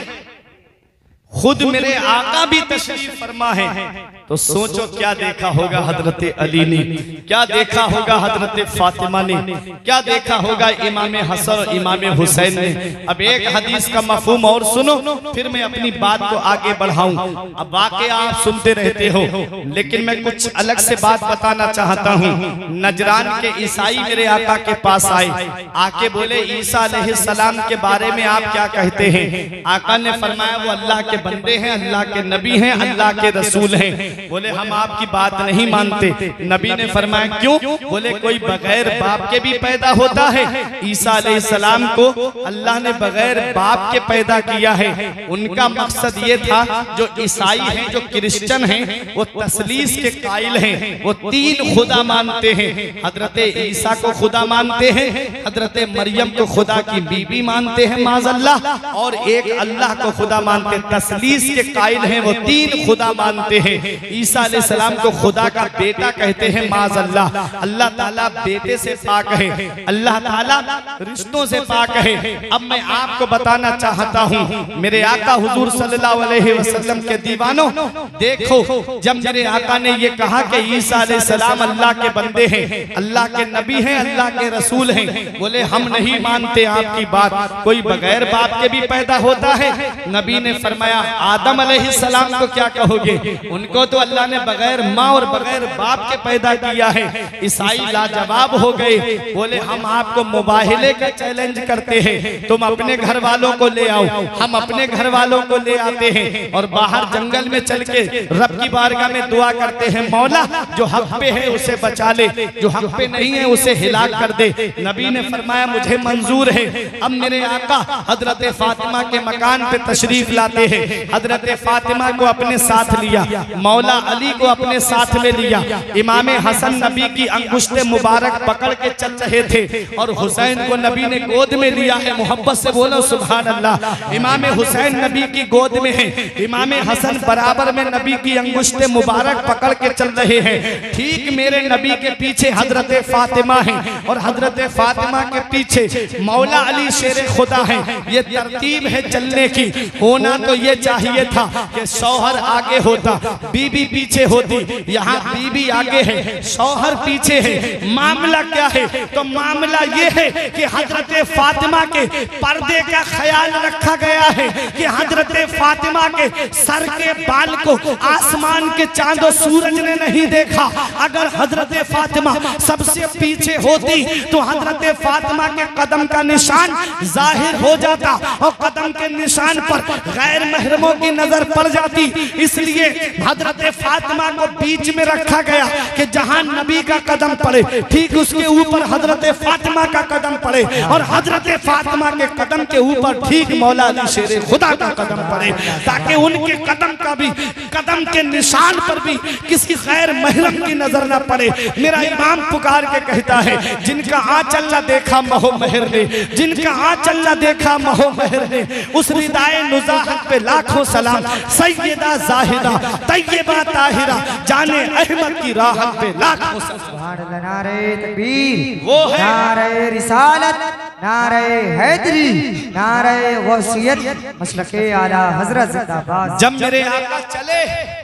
खुद मेरे आका भी तशरीफ फरमा है, तो सोचो क्या देखा होगा हजरत अली ने, क्या देखा होगा हजरत फातिमा ने, क्या देखा होगा इमाम हसन और इमाम हुसैन ने। अब एक हदीस का मफहूम और सुनो, फिर मैं अपनी बात को आगे बढ़ाऊं। अब वाकई आप सुनते रहते हो, लेकिन मैं कुछ अलग से बात बताना चाहता हूं। नजरान के ईसाई मेरे आका के पास आए, आके बोले ईसा अलैहिस्सलाम के बारे में आप क्या कहते हैं? आका ने फरमाया वो अल्लाह के बंदे हैं, अल्लाह के नबी हैं, अल्लाह के रसूल हैं। बोले हम आपकी बात नहीं मानते। नबी ने फरमाया क्यों? बोले कोई बगैर बाप के भी पैदा होता है, ईसा अलैहिस्सलाम को अल्लाह ने बगैर बाप के पैदा किया है। उनका मकसद ये था, जो ईसाई हैं, जो क्रिश्चियन हैं, वो तसलीस के कायल हैं, वो तीन खुदा मानते हैं। हजरत ईसा को खुदा मानते हैं, हजरत मरियम को खुदा की बीबी मानते हैं माज़अल्लाह, और एक अल्लाह को खुदा मानते हैं। तसलीस के कायल हैं, वो तीन खुदा मानते हैं। ईसा अलैहिस्सलाम को खुदा का बेटा कहते हैं माज़अल्लाह। अल्लाह ताला बेटे से पाक है, अल्लाह ताला रिश्तों से पाक है। अब मैं आपको बताना चाहता हूँ, मेरे आका हुजूर सल्लल्लाहु अलैहि वसल्लम के दीवानों, देखो जब मेरे आका ने ये कहा कि ईसा अलैहिस्सलाम अल्लाह के बंदे हैं, अल्लाह के नबी हैं, अल्लाह के रसूल हैं, बोले हम नहीं मानते आपकी बात, कोई बगैर बाप के भी पैदा होता है। नबी ने फरमाया आदम अलैहिस्सलाम को क्या कहोगे? उनको तो अल्लाह ने बगैर माँ और बगैर बाप के पैदा किया है। ईसाई लाजवाब हो गए, बोले हम आपको मुबाहिले का चैलेंज करते हैं, तुम अपने घर वालों को ले आओ। हम अपने घर वालों को ले आते हैं और बाहर जंगल में चल के रब की बारगाह में दुआ करते हैं, मौला जो हक पे है उसे बचा ले, जो हक पे नहीं है उसे हिलाक कर दे। नबी ने फरमाया मुझे मंजूर है। अब मेरे आका हजरत फातिमा के मकान पे तशरीफ लाते हैं, हजरत फातिमा को अपने साथ लिया, मौला अली को अपने साथ में लिया। इमाम हसन नबी की अंगुष्ठे मुबारक पकड़ के चल रहे थे और हुसैन को नबी ने गोद में लिया है। मोहब्बत से बोलो सुभान अल्लाह। इमाम हुसैन नबी की गोद में है, इमाम हसन बराबर में नबी की अंगुष्ठे मुबारक पकड़ के चल रहे हैं। ठीक मेरे नबी के पीछे हजरत फातिमा है और हजरत फातिमा के पीछे मौला अली शेर खुदा है। ये तरतीब है चलने की। होना तो ये चाहिए था कि शौहर आगे होता, बीबी पीछे होती। यहाँ बीबी आगे है, शौहर पीछे है। मामला क्या है? तो मामला ये है कि हजरत फातिमा के पर्दे का ख्याल रखा गया है कि हजरत फातिमा के सर के बाल को आसमान के चांद और सूरज ने नहीं देखा। अगर हजरत फातिमा सबसे पीछे होती तो हजरत फातिमा के कदम का निशान जाहिर हो जाता और कदम के निशान पर गैर महरमों की नजर पड़ जाती। इसलिए हजरत फातिमा को बीच में रखा गया कि जहां नबी का कदम पड़े ठीक उसके ऊपर हजरत फातिमा का कदम पड़े और हजरत फातिमा के कदम के ऊपर ठीक मौला अली शेर खुदा का कदम पड़े, ताकि उनके कदम का भी कदम के निशान पर भी किसी गैर महरम की नजर न पड़े। मेरा इमाम पुकार के कहता है, जिनका आंचल न देखा महो महर ने, जिनका आंचल न देखा महो महर ने, उस रिदाए नुज़ाहत पे लाखों सलाम। सैयदा जाहिदा तैयबा ताहिरा जाने अहमद की राहत पे लाखों सलाम।
नारे तकबीर,
वो है
नारे रिसालत, नारे हैदरी, नारे गौसियत, मसलके आला हजरत जिंदाबाद।
जब मेरे आका चले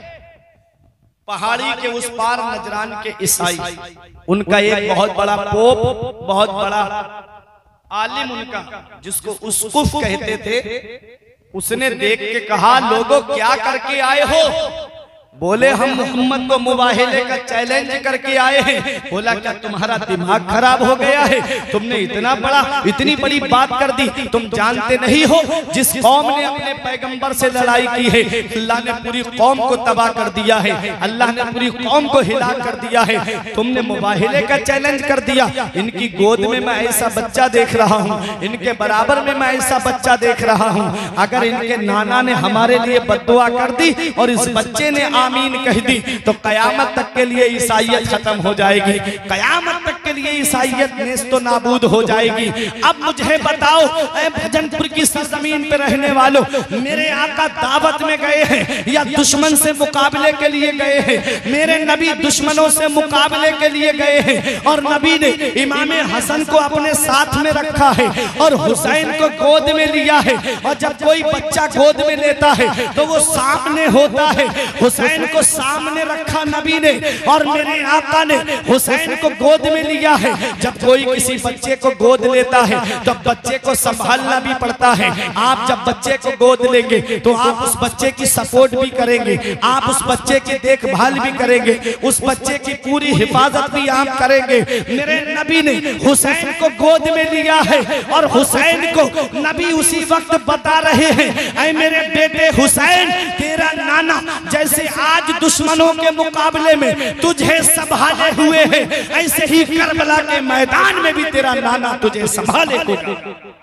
पहाड़ी के उस पार नजरान के ईसाई, उनका एक बहुत बड़ा पोप, बहुत बड़ा आलिम उनका जिसको उसकुफ कहते थे, उसने देख के कहा लोगों क्या करके आए हो? बोले हम मोहम्मद को मुबाहिले का चैलेंज करके आए हैं। बोला क्या तुम्हारा दिमाग खराब हो गया है? तुमने इतना बड़ा इतनी बड़ी बात कर दी। तुम जानते नहीं हो जिस कौम ने अपने पैगंबर से लड़ाई की है, अल्लाह ने पूरी कौम को तबाह कर दिया है, अल्लाह ने पूरी कौम को हिला कर दिया है। तुमने मुबाहिले का चैलेंज कर दिया। इनकी गोद में मैं ऐसा बच्चा देख रहा हूँ, इनके बराबर में मैं ऐसा बच्चा देख रहा हूँ। अगर इनके नाना ने हमारे लिए बद्दुआ कर दी और इस बच्चे ने आमीन कह दी तो कयामत तक के लिए ईसाइयत खत्म हो जाएगी, कयामत तक के लिए ईसाइयत नेस्तो नाबूद हो जाएगी। अब मुझे बताओ ऐ भजनपुर की सरजमीन पे रहने वालों, मेरे आका दावत में गए हैं या दुश्मन से मुकाबले के लिए गए हैं? मेरे नबी दुश्मनों से मुकाबले के लिए गए हैं और नबी ने इमाम हसन को अपने साथ में रखा है और हुसैन को गोद में लिया है। और जब कोई बच्चा गोद में लेता है तो वो सामने होता है। हुसैन को सामने रखा नबी ने और मेरे आका ने हुसैन को गोद में लिया है। जब कोई किसी बच्चे को गोद लेता है तो बच्चे को संभालना भी पड़ता है। आप जब बच्चे को गोद लेंगे तो आप उस बच्चे की सपोर्ट भी करेंगे, आप उस बच्चे की देखभाल भी करेंगे, उस बच्चे की पूरी हिफाजत भी आप करेंगे। मेरे नबी ने हुसैन को गोद में लिया है और हुसैन को नबी उसी वक्त बता रहे हैं, ऐ मेरे बेटे हुसैन, तेरा नाना जैसे आज दुश्मनों के मुकाबले में तुझे संभाले हुए है, ऐसे ही करबला के मैदान में भी तेरा नाना तुझे संभालेगा।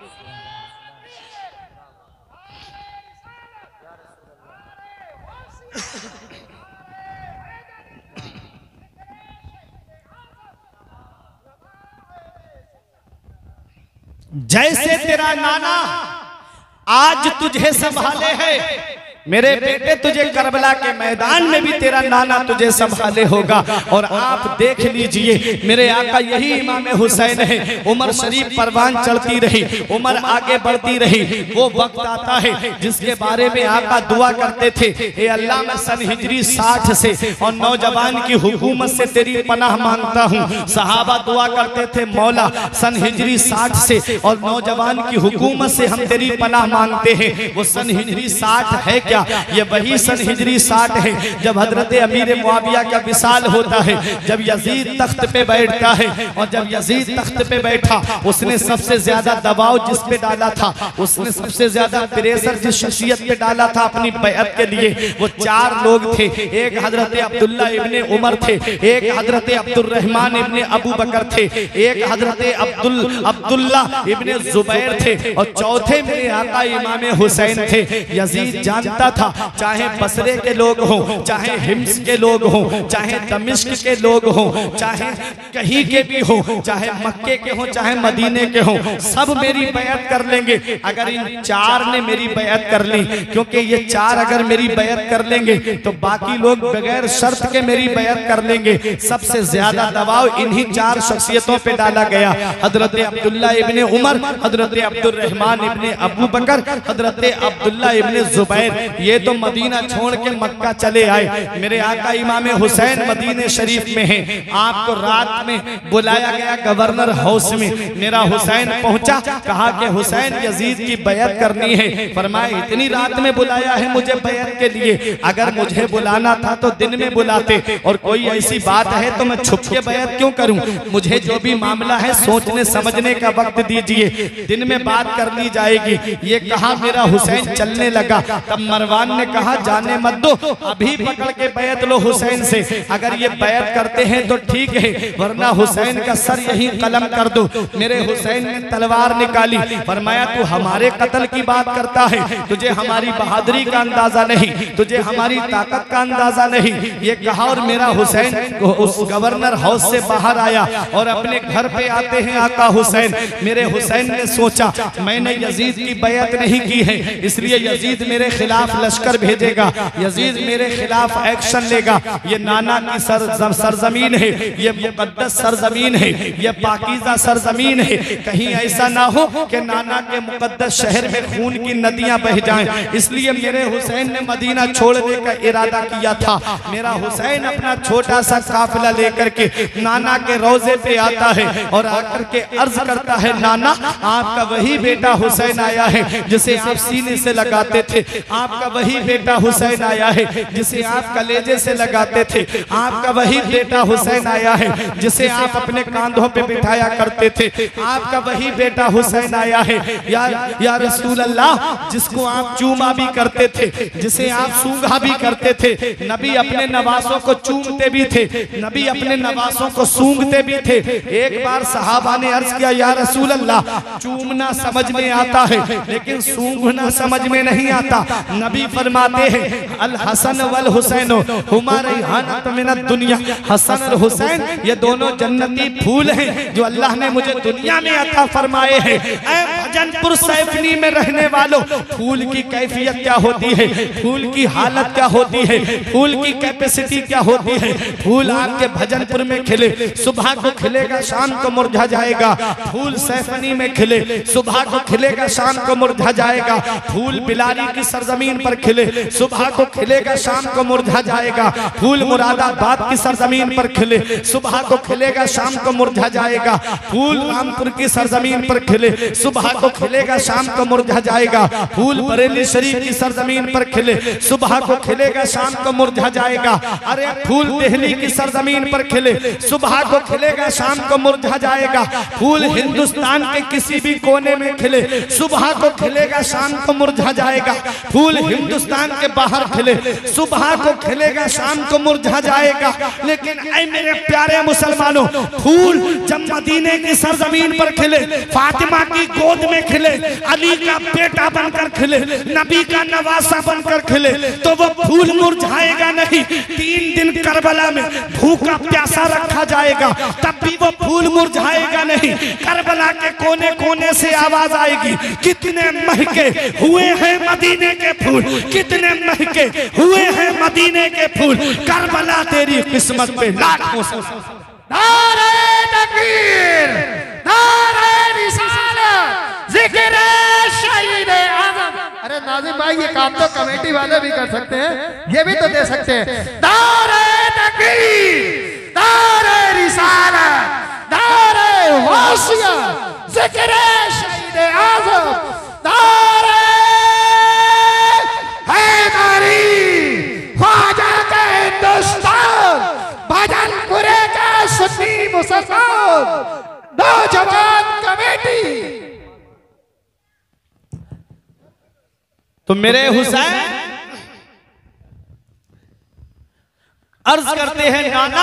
जैसे तेरा नाना आज तुझे संभाले है, मेरे बेटे तुझे करबला के मैदान में भी तेरा नाना तुझे संभाले होगा। और आप देख लीजिए मेरे आका यही इमाम हुसैन है। उमर शरीफ परवान चढ़ती रही, उमर आगे बढ़ती रही। वो वक्त आता है जिसके बारे में आका दुआ करते थे, ए अल्लाह मैं सन हिजरी साठ से और नौजवान की हुकूमत से तेरी पनाह मांगता हूँ। सहाबा दुआ करते थे, मौला सन हिजरी साठ से और नौजवान की हुकूमत से हम तेरी पनाह मांगते हैं। वो सन हिजरी साठ है क्या? ये वही सन हिजरी साठ है जब हजरत अमीर मुआविया का विसाल होता है, जब यजीद तख्त पे बैठता है। और जब यजीद तख्त पे बैठा उसने सबसे ज्यादा दबाव जिस पे डाला था, उसने सबसे ज्यादा प्रेशर जिस शख्सियत पे डाला था अपनी बैअत के लिए, वो चार लोग थे। एक हजरत अब्दुल्ला इब्ने उमर थे, एक हजरत अब्दुल रहमान इब्ने अबू बकर थे, एक हजरत अब्दुल अब्दुल्ला इब्ने जुबैर थे और चौथे मेरे आका इमाम हुसैन थे। यजीद जानता था चाहे बसरे के लोग हों, चाहे हिम्स के लोग हों, चाहे दमिश्क के लोग हों, चाहे कहीं के भी हों, चाहे मक्के के हों, चाहे मदीने के हों, सब मेरी बैअत कर लेंगे अगर इन चार ने मेरी बैअत कर ली। क्योंकि ये चार अगर मेरी बैअत कर लेंगे तो बाकी लोग बगैर शर्त के मेरी बैअत कर लेंगे। सबसे ज्यादा दबाव इन्हीं चार शख्सियतों पे डाला गया, हजरत अब्दुल्ला इब्ने उमर, हजरत अब्दुल रहमान इब्ने अबू बकर, हजरत अब्दुल्ला इब्ने जुबैर। ये तो मदीना छोड़ के मक्का चले आए। मेरे आका इमाम हुसैन मदीने शरीफ में हैं। आपको रात में बुलाया गया गवर्नर हाउस में। मेरा हुसैन पहुंचा, कहा कि हुसैन यजीद की बैअत करनी है। फरमाया इतनी रात में बुलाया है मुझे बैअत के लिए? अगर मुझे बुलाना था तो दिन में बुलाते, और कोई ऐसी बात है तो मैं छुप के बैअत क्यों करूं? मुझे जो भी मामला है सोचने समझने का वक्त दीजिए, दिन में बात कर ली जाएगी। ये कहा मेरा हुसैन चलने लगा। तब मरवान ने कहा जाने मत दो, अभी पकड़ के बैत लो हुसैन से। अगर ये बैत करते हैं तो ठीक है, वरना हुसैन का सर यहीं कलम कर दो। मेरे हुसैन ने तलवार निकाली, फरमाया तू हमारे कत्ल की बात करता है, तुझे हमारी बहादुरी का अंदाजा नहीं, तुझे हमारी ताकत का अंदाजा नहीं। ये कहा और मेरा हुसैन उस गवर्नर हाउस से बाहर आया और अपने घर पे आते हैं आका हुसैन। मेरे हुसैन ने सोचा मैंने यजीद की बैत नहीं की है, इसलिए यजीद मेरे खिलाफ लश्कर भेजेगा, यजीद मेरे खिलाफ एक्शन लेगा। ये नाना की सर सरजमीन है, ये मुकद्दस सरजमीन है, ये पाकीज़ा सरजमीन है। कहीं ऐसा ना हो कि नाना के मुकद्दस शहर में खून की नदियां बह जाएं। इसलिए मेरे हुसैन ने मदीना छोड़ने का इरादा किया था। मेरा हुसैन अपना छोटा सा काफिला लेकर के नाना के रोजे पे आता है और आकर के अर्ज करता है, नाना आपका वही बेटा हुसैन आया है जिसे आप सीने से लगाते थे, आप आपका वही बेटा हुसैन आया है जिसे आप कलेजे से लगाते थे। आपका वही बेटा हुसैन आया है जिसे आप अपने कांधों पे बिठाया करते थे। आपका वही बेटा हुसैन आया है या, या रसूल अल्लाह, जिसको आप चूमा भी करते थे, जिसे आप सूंघा भी करते थे। नबी अपने नवासों को चूमते भी थे, नबी अपने नवासों को सूंघते भी थे। एक बार सहाबा ने अर्ज किया, या रसूल अल्लाह, चूमना समझ में आता है लेकिन सूंघना समझ में नहीं आता। नबी फरमाते हैं, अल हसन वल हुसैन हुमा रैहानत मिनद दुनिया। हसन और हुसैन ये दोनों जन्नती फूल हैं जो अल्लाह ने मुझे दुनिया में अता फरमाए हैं। ऐ भजनपुर सैफनी में रहने वालों, फूल की कैफियत क्या होती है, फूल की हालत क्या होती है, फूल की कैपेसिटी क्या होती है। फूल आपके भजनपुर में खिले, सुबह को खिलेगा, शाम को मुरझा जाएगा। फूल सैफनी में खिले, सुबह को खिलेगा, शाम को मुरझा जाएगा। फूल बिलारी की सरजमीन पर खिले, सुबह को खिलेगा, शाम को मुरझा जाएगा। फूल मुरादाबाद की सरजमीन पर खिले, सुबह को खिलेगा, शाम को मुरझा जाएगा। फूल रामपुर की सरजमीन पर खिले, सुबह को खिलेगा, शाम को मुरझा जाएगा। फूल बरेली शरीफ की सरजमीन पर खिले, सुबह को खिलेगा, शाम को मुरझा जाएगा। अरे फूल दिल्ली की सरजमीन पर खिले, सुबह को खिलेगा, शाम को मुरझा जाएगा। फूल हिंदुस्तान के किसी भी कोने में खिले, सुबह को खिलेगा, शाम को मुरझा जाएगा। फूल हिंदुस्तान के बाहर खिले, सुबह को खिलेगा, शाम को मुरझा जाएगा। लेकिन ऐ मेरे प्यारे मुसलमानों, फूल जब मदीने की सरजमीन पर खिले, फातिमा की गोद में खिले, अली का बेटा बनकर खिले, नबी का नवासा बनकर खिले, तो वो फूल मुरझाएगा नहीं। तीन दिन करबला में भूखा प्यासा रखा जाएगा, तब भी वो फूल मुरझाएगा नहीं। करबला के कोने कोने से आवाज आएगी, कितने महके हुए हैं मदीने के फूल, कितने महके हुए हैं मदीने के फूल। करबला तेरी किस्मत पे लाखों
नारे तकबीर, नारे रिसालत, जिक्र शहीद आज़म। अरे नाज़िम भाई, ये काम तो कमेटी वाले भी कर सकते हैं, ये भी तो दे सकते हैं। नारे तकबीर, नारे रिसालत, नारे गौसियत, जिक्र शहीद आज़म, नारे हैदरी, ख्वाजा के हिंदुस्तान, भजनपुरे का सुन्नी मुसलमान नौजवान कमेटी।
तो मेरे हुसैन अर्ज करते हैं, नाना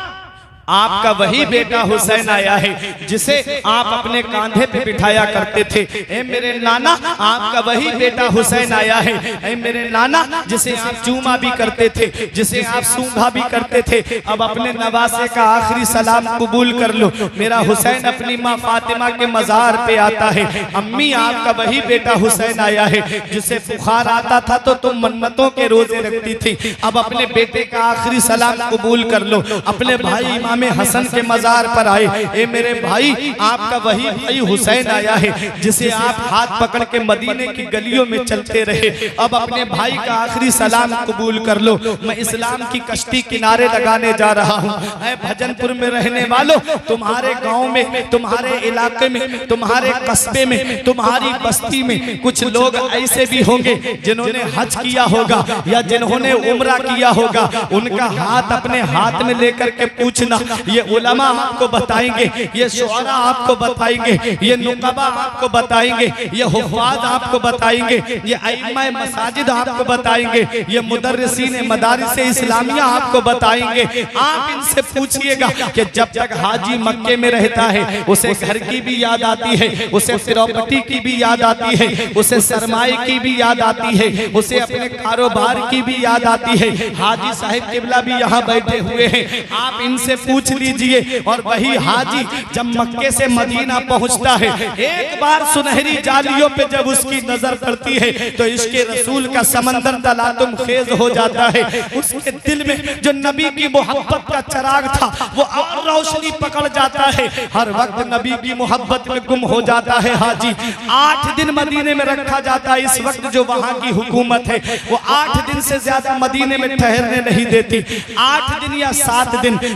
आपका वही बेटा हुसैन आया है जिसे आप अपने कांधे पे बिठाया करते थे। ए मेरे नाना, आपका वही बेटा हुसैन आया है। ए मेरे नाना, जिसे आप चूमा भी करते थे, जिसे आप सूंघा भी करते थे, अब अपने नवासे का आखिरी सलाम कबूल कर लो। मेरा हुसैन अपनी माँ फातिमा के मजार पे आता है। अम्मी, आपका वही बेटा हुसैन आया है जिसे बुखार आता था तो तुम मन्नतों के रोजे रखती थी। अब अपने बेटे का आखिरी सलाम कबूल कर लो। अपने भाई इमाम हसन के मजार पर आए। ए मेरे भाई, आपका वही भाई हुसैन आया है जिसे आप हाथ पकड़ के मदीने की गलियों में चलते रहे। अब अपने भाई का आखिरी सलाम कबूल कर लो। मैं इस्लाम की कश्ती किनारे लगाने जा रहा हूँ। ऐ भजनपुर में रहने वालों, तुम्हारे गांव में, तुम्हारे इलाके में, तुम्हारे कस्बे में, तुम्हारी बस्ती में कुछ लोग ऐसे भी होंगे जिन्होंने हज किया होगा या जिन्होंने उम्रा किया होगा। उनका हाथ अपने हाथ में लेकर के पूछना, ये उलमा आपको बताएंगे, ये शुअरा आपको बताएंगे, ये नुकबा आपको बताएंगे, ये हुफ़ाज़ आपको बताएंगे, ये अइम्मा मसाजिद आपको बताएंगे, ये मुदर्रिसीन मदारिस इस्लामिया आपको बताएंगे। आप इनसे पूछिएगा कि जब तक हाजी मक्के में रहता है उसे घर की भी याद आती है, उसे प्रॉपर्टी की भी याद आती है, उसे सरमाए की भी याद आती है, उसे अपने कारोबार की भी याद आती है। हाजी साहिब किबला भी यहाँ बैठे हुए हैं, आप इनसे पूछ लीजिए। और वही हाजी जब मक्के से मदीना पहुंचता है, एक बार सुनहरी जालियों पे जब उसकी नजर पड़ती है तो इसके रसूल का समंदर तलातुम खेज हो जाता है। उसके दिल में जो नबी की मोहब्बत का चिराग था वो और रोशनी पकड़ जाता है। हर वक्त नबी की मोहब्बत में गुम हो जाता है हाजी। आठ दिन मदीने में रखा जाता है। इस वक्त जो वहां की हुकूमत है वो आठ दिन से ज्यादा मदीने में ठहरने नहीं देती। आठ दिन या सात दिन कोई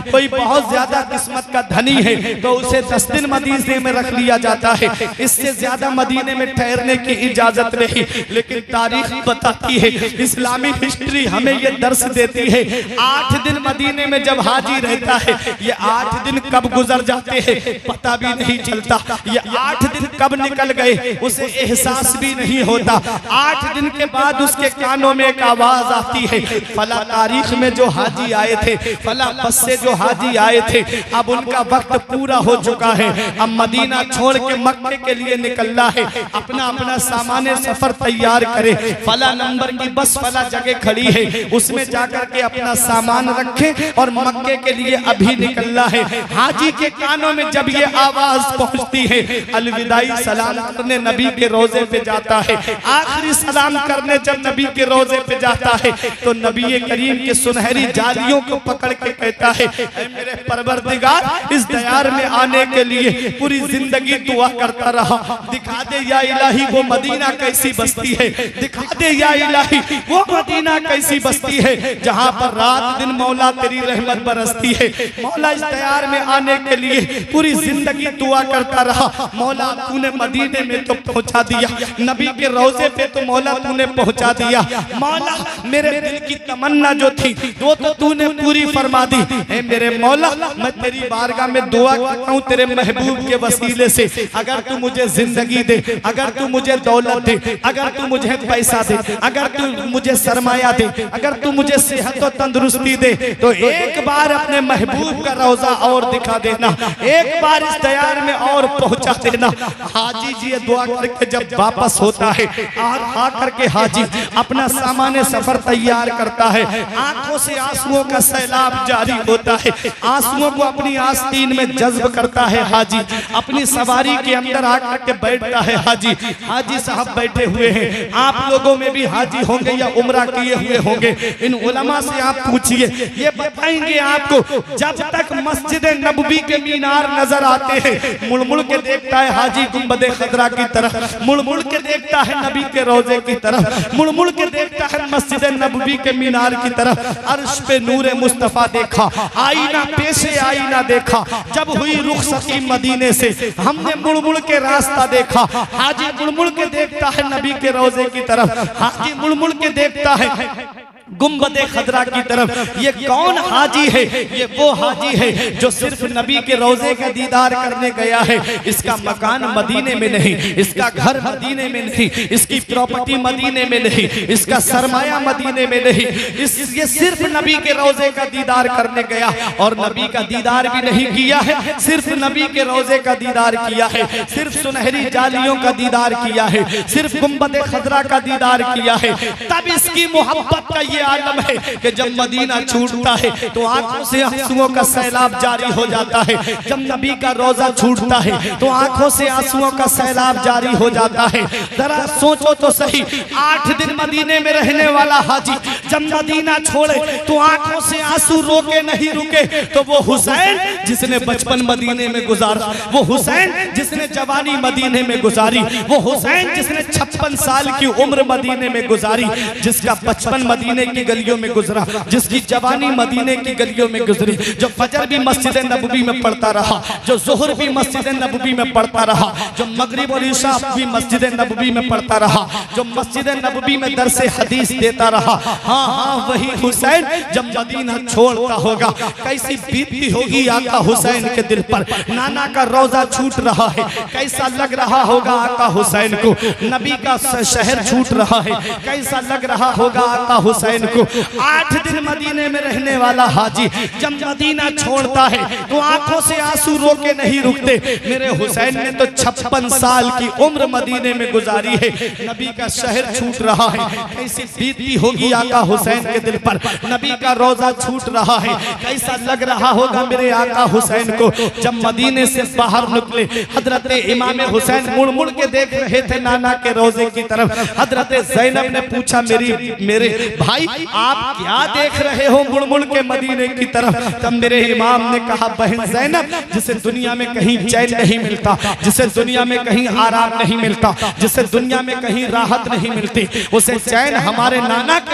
बहुत ज्यादा किस्मत का धनी है तो उसे दस दिन मदीने में रख लिया जाता है, इससे ज्यादा मदीने में ठहरने की इजाजत नहीं। लेकिन तारीख बताती है, इस्लामिक हिस्ट्री हमें ये दर्श देती है, आठ दिन मदीने में जब हाजी रहता है, ये आठ दिन कब गुजर जाते हैं पता भी नहीं चलता। ये आठ दिन कब निकल गए उसे एहसास भी नहीं होता। आठ दिन के बाद उसके कानों में एक आवाज आती है, फला तारीख में जो हाजी आए थे, फला बस से जो हाजी आए थे, अब उनका वक्त पूरा हो चुका है, अब मदीना छोड़ के मक्के के लिए निकलना है, अपना अपना सामान सफर तैयार करे, फला नंबर की बस फला जगह खड़ी है, उसमें जाकर के अपना सामान रखे और मक्के के लिए अभी निकलना है। हाजी के कानों में जब ये आवाज पहुंचती है, अलविदाई सलाम करने नबी के रोजे पे जाता है, आखिरी सलाम करने जब नबी के रोजे पे जाता है तो नबी करीम के सुनहरी जालियों को पकड़ के कहता है, मेरे परवरदिगार इस दयार में आने के लिए पूरी जिंदगी दुआ करता रहा, दिखा दे या इलाही वो मदीना कैसी बस्ती है, दिखा दे या इलाही वो मदीना कैसी बस्ती है जहां पर रात दिन मौला तेरी रहमत बरसती है। मौला इस दयार में आने के लिए पूरी जिंदगी दुआ करता रहा, मौला तूने मदीने में तो पहुंचा दिया, नबी के रोजे पे तो मौला तूने पहुंचा दिया, मौला मेरे दिल की तमन्ना जो थी वो तो तूने पूरी फरमा दी है। मेरे मौला मैं तेरी बारगाह में दुआ करता हूँ तेरे महबूब के वसीले से, अगर तू मुझे जिंदगी दे, अगर तू मुझे दौलत दे, अगर तू मुझे पैसा दे, अगर तू मुझे सरमाया दे, अगर तू मुझे सेहत और तंदुरुस्ती दे, तो एक बार अपने महबूब का रोजा और दिखा देना, एक बार इस दयार में और पहुंचा देना। हाजी जी ये दुआ करके जब वापस होता है और आ करके हाजी अपना सामान सफर तैयार करता है, आंखों से आंसुओं का सैलाब जारी होता है, आंसुओं को अपनी आस्तीन में जज्ब करता है हाजी, अपनी सवारी के अंदर आकर के बैठता है हाजी। हाजी साहब बैठे हुए हैं, आप लोगों में भी हाजी होंगे या उम्रा किए हुए होंगे, इन उलमा से आप पूछिए, ये बताएंगे आपको जब तक मस्जिद नबवी के मीनार नजर आते हैं, मुड़ मुड़ के देखता है हाजी गुंबदे खदरा की तरफ, मुड़ मुड़ के देखता है नबी के रोजे की तरफ, मुड़ मुड़ के देखता है मस्जिद नबवी के मीनार की तरफ। अर्श पे नूरे मुस्तफा देखा, आईना पेशे आईना देखा, जब हुई रुखसती मदीने से हमने मुड़ मुड़ के रास्ता देखा। हाजी मुड़ मुड़ के देखता है नबी के रोजे की तरफ, हाजी मुड़ मुड़ के देखता है गुंबदे खदरा की तरफ। ये कौन हाजी है? ये वो हाजी है जो सिर्फ नबी के रोजे का दीदार करने गया है। इसका मकान मदीने में नहीं, इसका घर मदीने में नहीं, इसकी प्रॉपर्टी मदीने में नहीं, इसका सरमाया मदीने में नहीं, इस ये सिर्फ नबी के रोजे का दीदार करने गया और नबी का दीदार भी नहीं किया है, सिर्फ नबी के रोजे का दीदार किया है, सिर्फ सुनहरी जालियों का दीदार किया है, सिर्फ गुंबदे खदरा का दीदार किया है। तब इसकी मोहब्बत का ये आलम है कि जब मदीना छूटता है तो आंखों से आंसुओं का सैलाब जारी हो जाता है, जब नबी का रोजा छूटता है तो आंखों से आंसुओं का सैलाब जारी हो जाता है। जरा सोचो तो सही, आठ दिन मदीने में रहने वाला हाजी जब मदीना छोड़े तो आंखों से आंसू रोके नहीं रुके, तो वो हुसैन जिसने बचपन मदीने में गुजारा, वो हुसैन जिसने जवानी मदीने में गुजारी, वो हुसैन जिसने छप्पन साल की उम्र मदीने में गुजारी, जिसका बचपन मदीने की गलियों में गुजरा, जिसकी जवानी मदीने की गलियों में गुजरी, जो फजर भी मस्जिद नबवी में पढ़ता रहा, जो जोहर भी मस्जिद नबवी में पढ़ता रहा, जो मगरिब और इशा भी मस्जिद नबवी में पढ़ता रहा, जो मस्जिद नबवी में दरस हदीस देता रहा। हाँ हाँ वही हुसैन जब मदीना छोड़ता होगा, कैसी बीतती होगी आका हुसैन के दिल पर। नाना का रोजा छूट रहा है, कैसा लग रहा होगा आका हुसैन को। नबी का शहर छूट रहा है, कैसा लग रहा होगा आका हुसैन को। आठ दिन मदीने में रहने वाला हाजी जब मदीना छोड़ता है तो आंखों से आंसू रोके नहीं रुकते। मेरे हुसैन ने तो छप्पन साल की उम्र मदीने में गुजारी है, नबी का शहर छूट रहा है, कैसी बीती होगी आका हुसैन के दिल पर। नबी का रोजा छूट रहा है, कैसा लग रहा होगा मेरे आका हुसैन को जब मदीने से बाहर निकले। हजरत इमाम हुसैन मुड़ मुड़ के देख रहे थे नाना के रोजे की तरफ। हजरत ज़ैनब ने पूछा, मेरी मेरे भाई आप क्या देख रहे हो मुड़ मुड़ के मदीने की तरफ? तब मेरे इमाम ने कहा, बहन ज़ैनब जिसे दुनिया में कहीं चैन नहीं मिलता, जिसे दुनिया में कहीं आराम नहीं मिलता, जिसे दुनिया में कहीं राहत नहीं मिलती, उसे चैन हमारे नाना के मदीने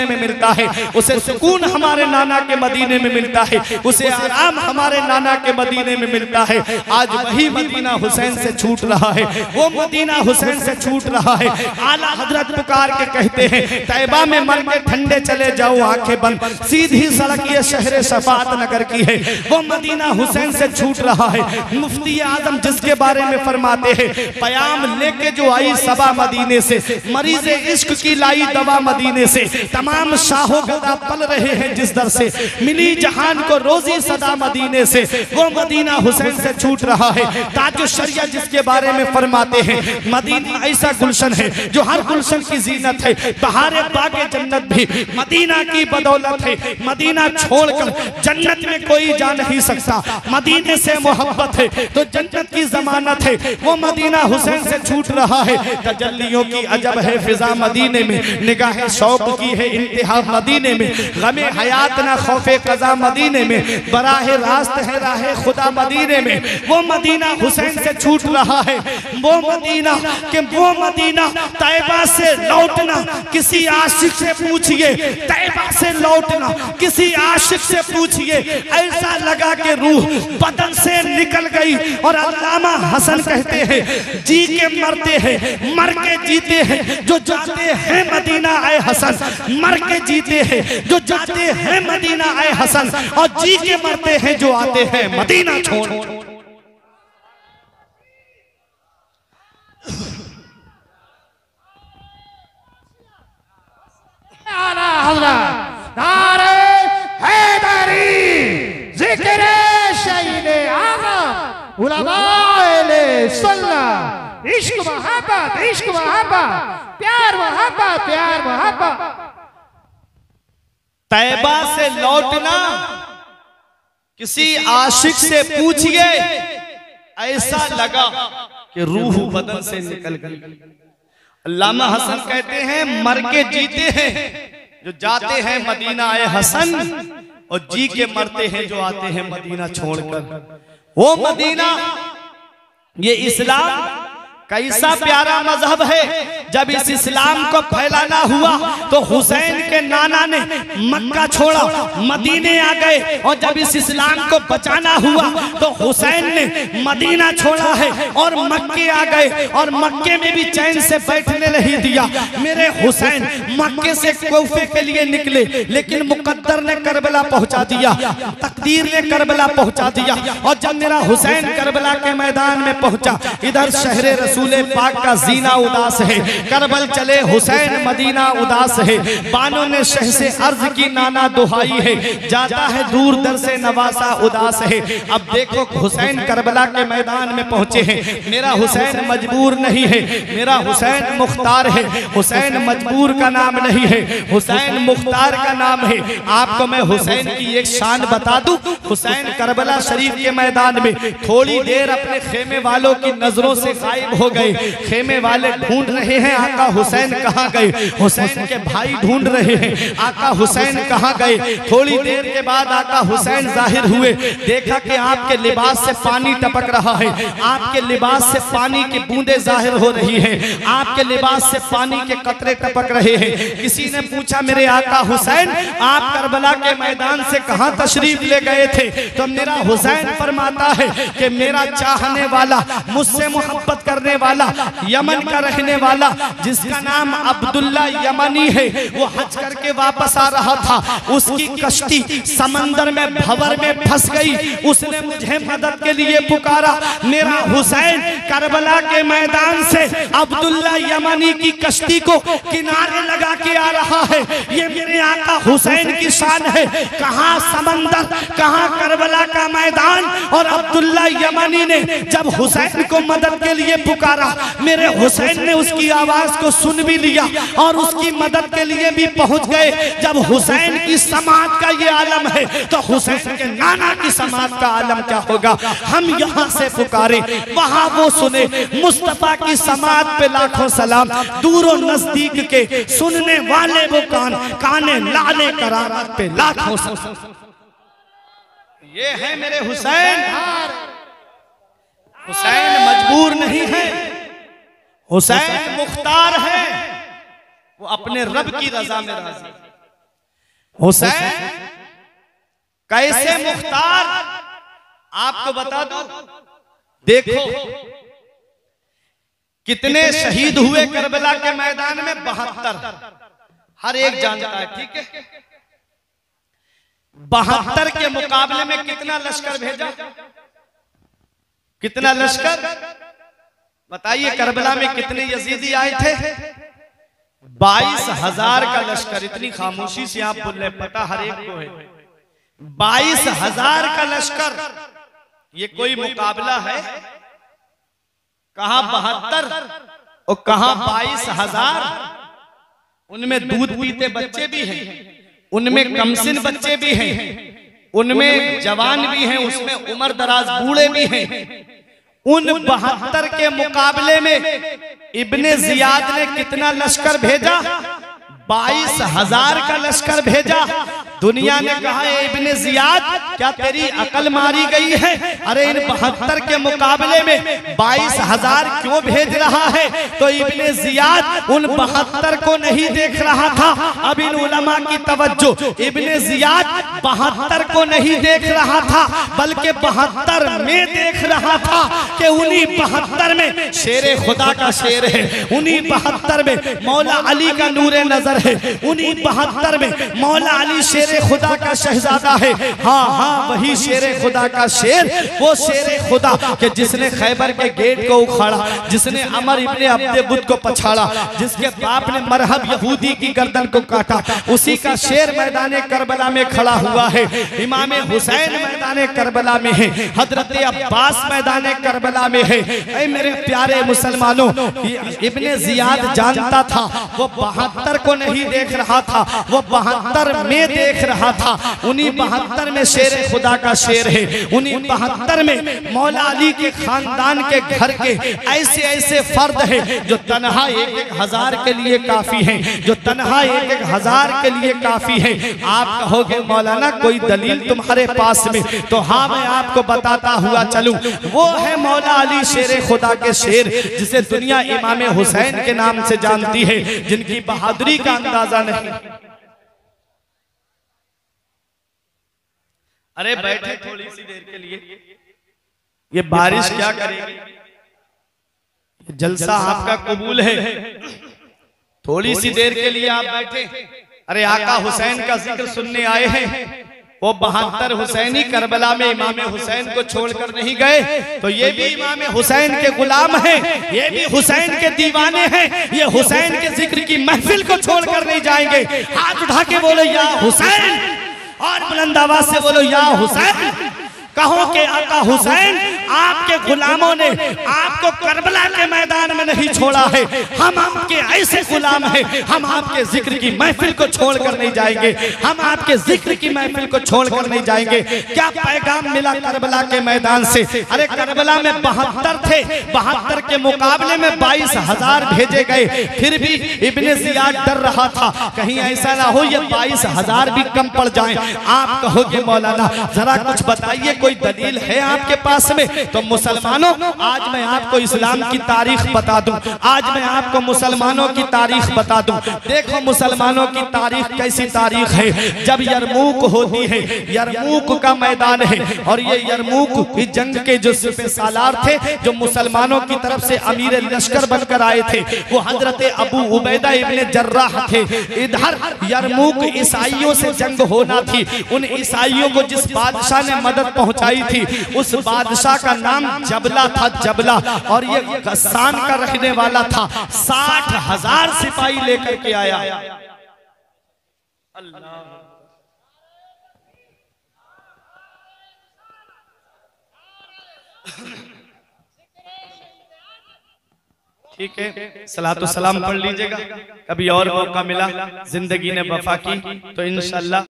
मदीने में मिलता है, उसे सुकून हमारे नाना के मदीने में मिलता है, उसे आराम हमारे नाना के मदीने में मिलता है। आज वही मदीना हुसैन से छूट रहा है, वो मदीना हुसैन से छूट रहा है। आला हजरत पुकार के कहते हैं तैबा में मर के ठंडे चले जाओ आंखें बंद, सीधी सड़क ये शहर शफात नगर की है, वो मदीना हुसैन से छूट रहा है। मुफ्ती आजम जिसके बारे में फरमाते हैं पयाम लेके जो आई सबा मदीने से, मरीज इश्क की लाई दवा मदीने से, तमाम शाहो गदा पल रहे हैं जिस दर से, मिली जहान को रोजी सदा मदीने से, वो मदीना हुसैन से छूट रहा है। ताजो शरिया जिसके बारे में फरमाते हैं मदीना ऐसा गुलशन है जो हर गुलशन की जीनत है, बहारे बागे जन्नत भी मदीना की बदौलत है, मदीना छोड़कर जन्नत में कोई जा नहीं सकता, मदीने से मोहब्बत है तो जन्नत की जमानत है, वो मदीना हुसैन से छूट रहा है। तजल्लियों की अजब है फिजा मदीने में, निगाह शौक की है इंतहा मदीने में, गमे हयात ना खौफे कजा मदीने में, बराह रास्त है राह खुदा मदीने में, वो मदीना हुसैन से छूट रहा है। वो मदीना के वो मदीना तैबा से लौटना किसी आशिक से पूछिए, तैबा से लौटना किसी आशिक से पूछिए, ऐसा लगा के रूह बदन से निकल गई। और अल्लामा हसन कहते हैं जी के मरते हैं मर के जीते हैं जो जाते हैं मदीना आए हसन, मर के जीते हैं जो जाते हैं मदीना आए हसन, और जी के मरते हैं जो आते हैं मदीना छोड़।
आला हज़रत नारे हैदरी, ज़िक्र शहीदे आज़म, उलमाए सुन्नत, इश्क मोहब्बत, इश्क मोहब्बत, प्यार मोहब्बत, प्यार मोहब्बत।
तैबा से लौटना किसी आशिक से पूछिए, ऐसा लगा कि रूह बदन से निकल गई। अल्लामा हसन कहते हैं मर के जीते हैं जो जाते हैं मदीना आए हसन, और जी के मरते हैं जो आते हैं मदीना छोड़कर। वो मदीना, ये इस्लाम कैसा प्यारा मजहब है। जब इस इस्लाम को फैलाना हुआ तो हुसैन के नाना ने मक्का छोड़ा, मदीने आ गए, और जब इस इस्लाम को बचाना हुआ तो हुसैन ने मदीना छोड़ा है और मक्के आ गए, और मक्के में भी चैन से बैठने नहीं दिया। मेरे हुसैन मक्के से कोफे के लिए निकले, लेकिन मुकद्दर ने करबला पहुंचा दिया, तकदीर ने करबला पहुंचा दिया। और जब मेरा हुसैन करबला के मैदान में पहुंचा, इधर शहर रसूल पाक का जीना उदास है, करबल चले हुसैन मदीना उदास है। बानों ने शह से अर्ज की नाना दुहाई है, जाता है दूर दर से नवासा उदास है। अब देखो हुसैन करबला के मैदान में पहुंचे हैं। मेरा हुसैन मजबूर नहीं है, मेरा हुसैन मुख्तार है। हुसैन मजबूर का नाम नहीं है, हुसैन मुख्तार का नाम है। आपको मैं हुसैन की एक शान बता दूं। हुसैन करबला शरीफ के मैदान में थोड़ी देर अपने खेमे वालों की नजरों से गायब हो गए। खेमे वाले ढूंढ रहे हैं आका हुसैन कहाँ गए, हुसैन के भाई ढूंढ रहे हैं आका हुसैन कहाँ गए। थोड़ी देर के बाद आका हुसैन जाहिर हुए, देखा कि आपके लिबास से पानी टपक रहा है, आपके लिबास से पानी की बूंदें जाहिर हो रही हैं, आपके लिबास से पानी के कतरे टपक रहे हैं। किसी ने पूछा मेरे आका हुसैन आप करबला के मैदान से कहाँ तशरीफ ले गए थे? तो मेरा हुसैन फरमाता है कि मेरा चाहने वाला, मुझसे मोहब्बत करने वाला, यमन का रहने वाला, जिसका नाम अब्दुल्ला यमनी है, वो हज करके वापस आ रहा था। उसकी कश्ती समंदर में भंवर में फंस गई, उसने मुझे मदद के लिए पुकारा। मेरा हुसैन करबला के मैदान से अब्दुल्ला यमनी की कश्ती को किनारे लगा के आ रहा है। ये मेरे आका हुसैन की शान है। कहाँ समंदर, कहाँ करबला का मैदान, और अब्दुल्ला यमनी ने जब हुसैन को मदद के लिए पुकारा, मेरे हुसैन ने उसकी आवाज को सुन भी लिया और उसकी मदद के लिए भी पहुंच गए। जब हुसैन की समात का ये आलम है तो हुसैन के नाना की समात का आलम क्या होगा। हम यहाँ से पुकारे, वहां वो सुने। मुस्तफा की समात पे लाखों सलाम, दूरों नजदीक के सुनने वाले वो कान, काने लाले करारात पे लाखों सलाम। ये है मेरे हुसैन। हुसैन मजबूर नहीं है, हुसैन मुख्तार है, वो अपने रब की रजा में राजी। हुसैन कैसे मुख्तार, आपको बता दो, देखो कितने शहीद हुए करबला के मैदान में, बहत्तर, हर एक जानता है, ठीक है। बहत्तर के मुकाबले में कितना लश्कर भेजा, कितना लश्कर बताइए। करबला में कितने यजीदी आए थे, बाईस हजार का लश्कर। इतनी खामोशी से आप बोल रहे, पता हर एक को है, बाईस हजार का लश्कर। ये कोई मुकाबला है? कहा बहत्तर और कहा बाईस हजार। उनमें दूध पीते बच्चे भी हैं, उनमें कमसिन बच्चे भी हैं, उनमें जवान भी हैं, उसमें उम्र दराज बूढ़े भी हैं। उन बहत्तर के मुकाबले में इब्ने जियाद ने कितना लश्कर भेजा, बाईस हजार का लश्कर भेजा। दुनिया ने कहा इब्ने जियाद क्या तेरी अकल मारी गई है, अरे इन बहत्तर के मुकाबले में बाईस हजार क्यों भेज रहा है? तो इब्ने जियाद उन बहत्तर को नहीं देख रहा था। अब इन उलमा की तवज्जो, इब्ने जियाद बहत्तर को नहीं देख रहा था, बल्कि बहत्तर में देख रहा था कि उन्हीं बहत्तर में शेरे खुदा का शेर है, उन्हीं बहत्तर में मौला अली का नूरे नजर है, उन्हीं बहत्तर में मौला अली शेर खुदा का शहजादा है। हाँ हाँ वही शेर खुदा का शेर, वो शेर खुदा कि जिसने खैबर के गेट को उखाड़ा, जिसने अमर इब्ने अब्दे बुद को पछाड़ा, जिसके बाप ने मरहब यहूदी की गर्दन को काटा, उसी का शेर मैदान करबला में खड़ा हुआ है। इमाम हुसैन मैदान करबला में है, हजरत अब्बास मैदान करबला में है। ऐ मेरे प्यारे मुसलमानों, इब्ने जियाद जानता था वो बहत्तर को नहीं देख रहा था, वो बहत्तर में देख रहा था। उन्हीं बहत्तर में शेर खुदा का शेर है, उन्हीं बहत्तर में मौला अली के खानदान के घर के ऐसे ऐसे फर्द है जो तनहा एक एक हजार के लिए काफी हैं, जो तनहा एक एक हजार के लिए काफी हैं। आप कहोगे मौलाना कोई दलील तुम्हारे पास में, तो हाँ मैं आपको बताता हुआ चलूं। वो है मौला अली शेर खुदा के शेर, जिसे दुनिया इमाम हुसैन के नाम से जानती है, जिनकी बहादुरी का अंदाजा नहीं। अरे बैठे थोड़ी सी देर के लिए, ये बारिश क्या करेगी, जलसा आपका कबूल है, थोड़ी सी देर के लिए आप बैठे। अरे आका हुसैन का जिक्र सुनने आए हैं, वो बहत्तर हुसैनी करबला में इमाम हुसैन को छोड़कर नहीं गए, तो ये भी इमाम हुसैन के गुलाम हैं, ये भी हुसैन के दीवाने हैं, ये हुसैन के जिक्र की महफिल को छोड़कर नहीं जाएंगे। हाथ उठा के बोलो या हुसैन, और बुलंद आवाज से बोलो या हुसैन। कहो कि आका हुसैन आपके गुलामों ने आपको करबला के मैदान में नहीं छोड़ा है, हम आपके ऐसे गुलाम हैं, हम आपके जिक्र की महफिल को छोड़कर नहीं जाएंगे, हम आपके जिक्र की महफिल को छोड़कर नहीं जाएंगे। क्या पैगाम मिला करबला के मैदान से? अरे करबला में बहत्तर थे, बहत्तर के मुकाबले में बाईस हजार भेजे गए, फिर भी इब्ने जियाद डर रहा था कहीं ऐसा ना हो ये बाईस हजार भी कम पड़ जाए। आप कहोगे मौलाना जरा कुछ बताइए, कोई दलील है आपके पास में? तो मुसलमानों आज मैं आपको इस्लाम की तारीख बता दूं, आज मैं आपको मुसलमानों की तारीख बता दूं। देखो मुसलमानों की तारीख कैसी तारीख है। जब यरमूक होती है, यरमूक का मैदान है, और ये यरमूक इस जंग के जो सिपह सालार थे, जो मुसलमानों की तरफ से अमीर लश्कर बनकर आए थे, वो हजरत अबू उबैदा इब्ने जर्राह थे। इधर यरमूक ईसाइयों से जंग होना थी, उन ईसाइयों को जिस बादशाह ने मदद पहुंचाई थी उस बादशाह का नाम जबला था, जबला, और ये गस्सान का रहने वाला था। साठ हजार सिपाही लेकर के आया। अल्लाह ठीक है, सलातो सलाम पढ़ लीजिएगा। कभी और मौका मिला, जिंदगी ने वफा की तो इंशाअल्लाह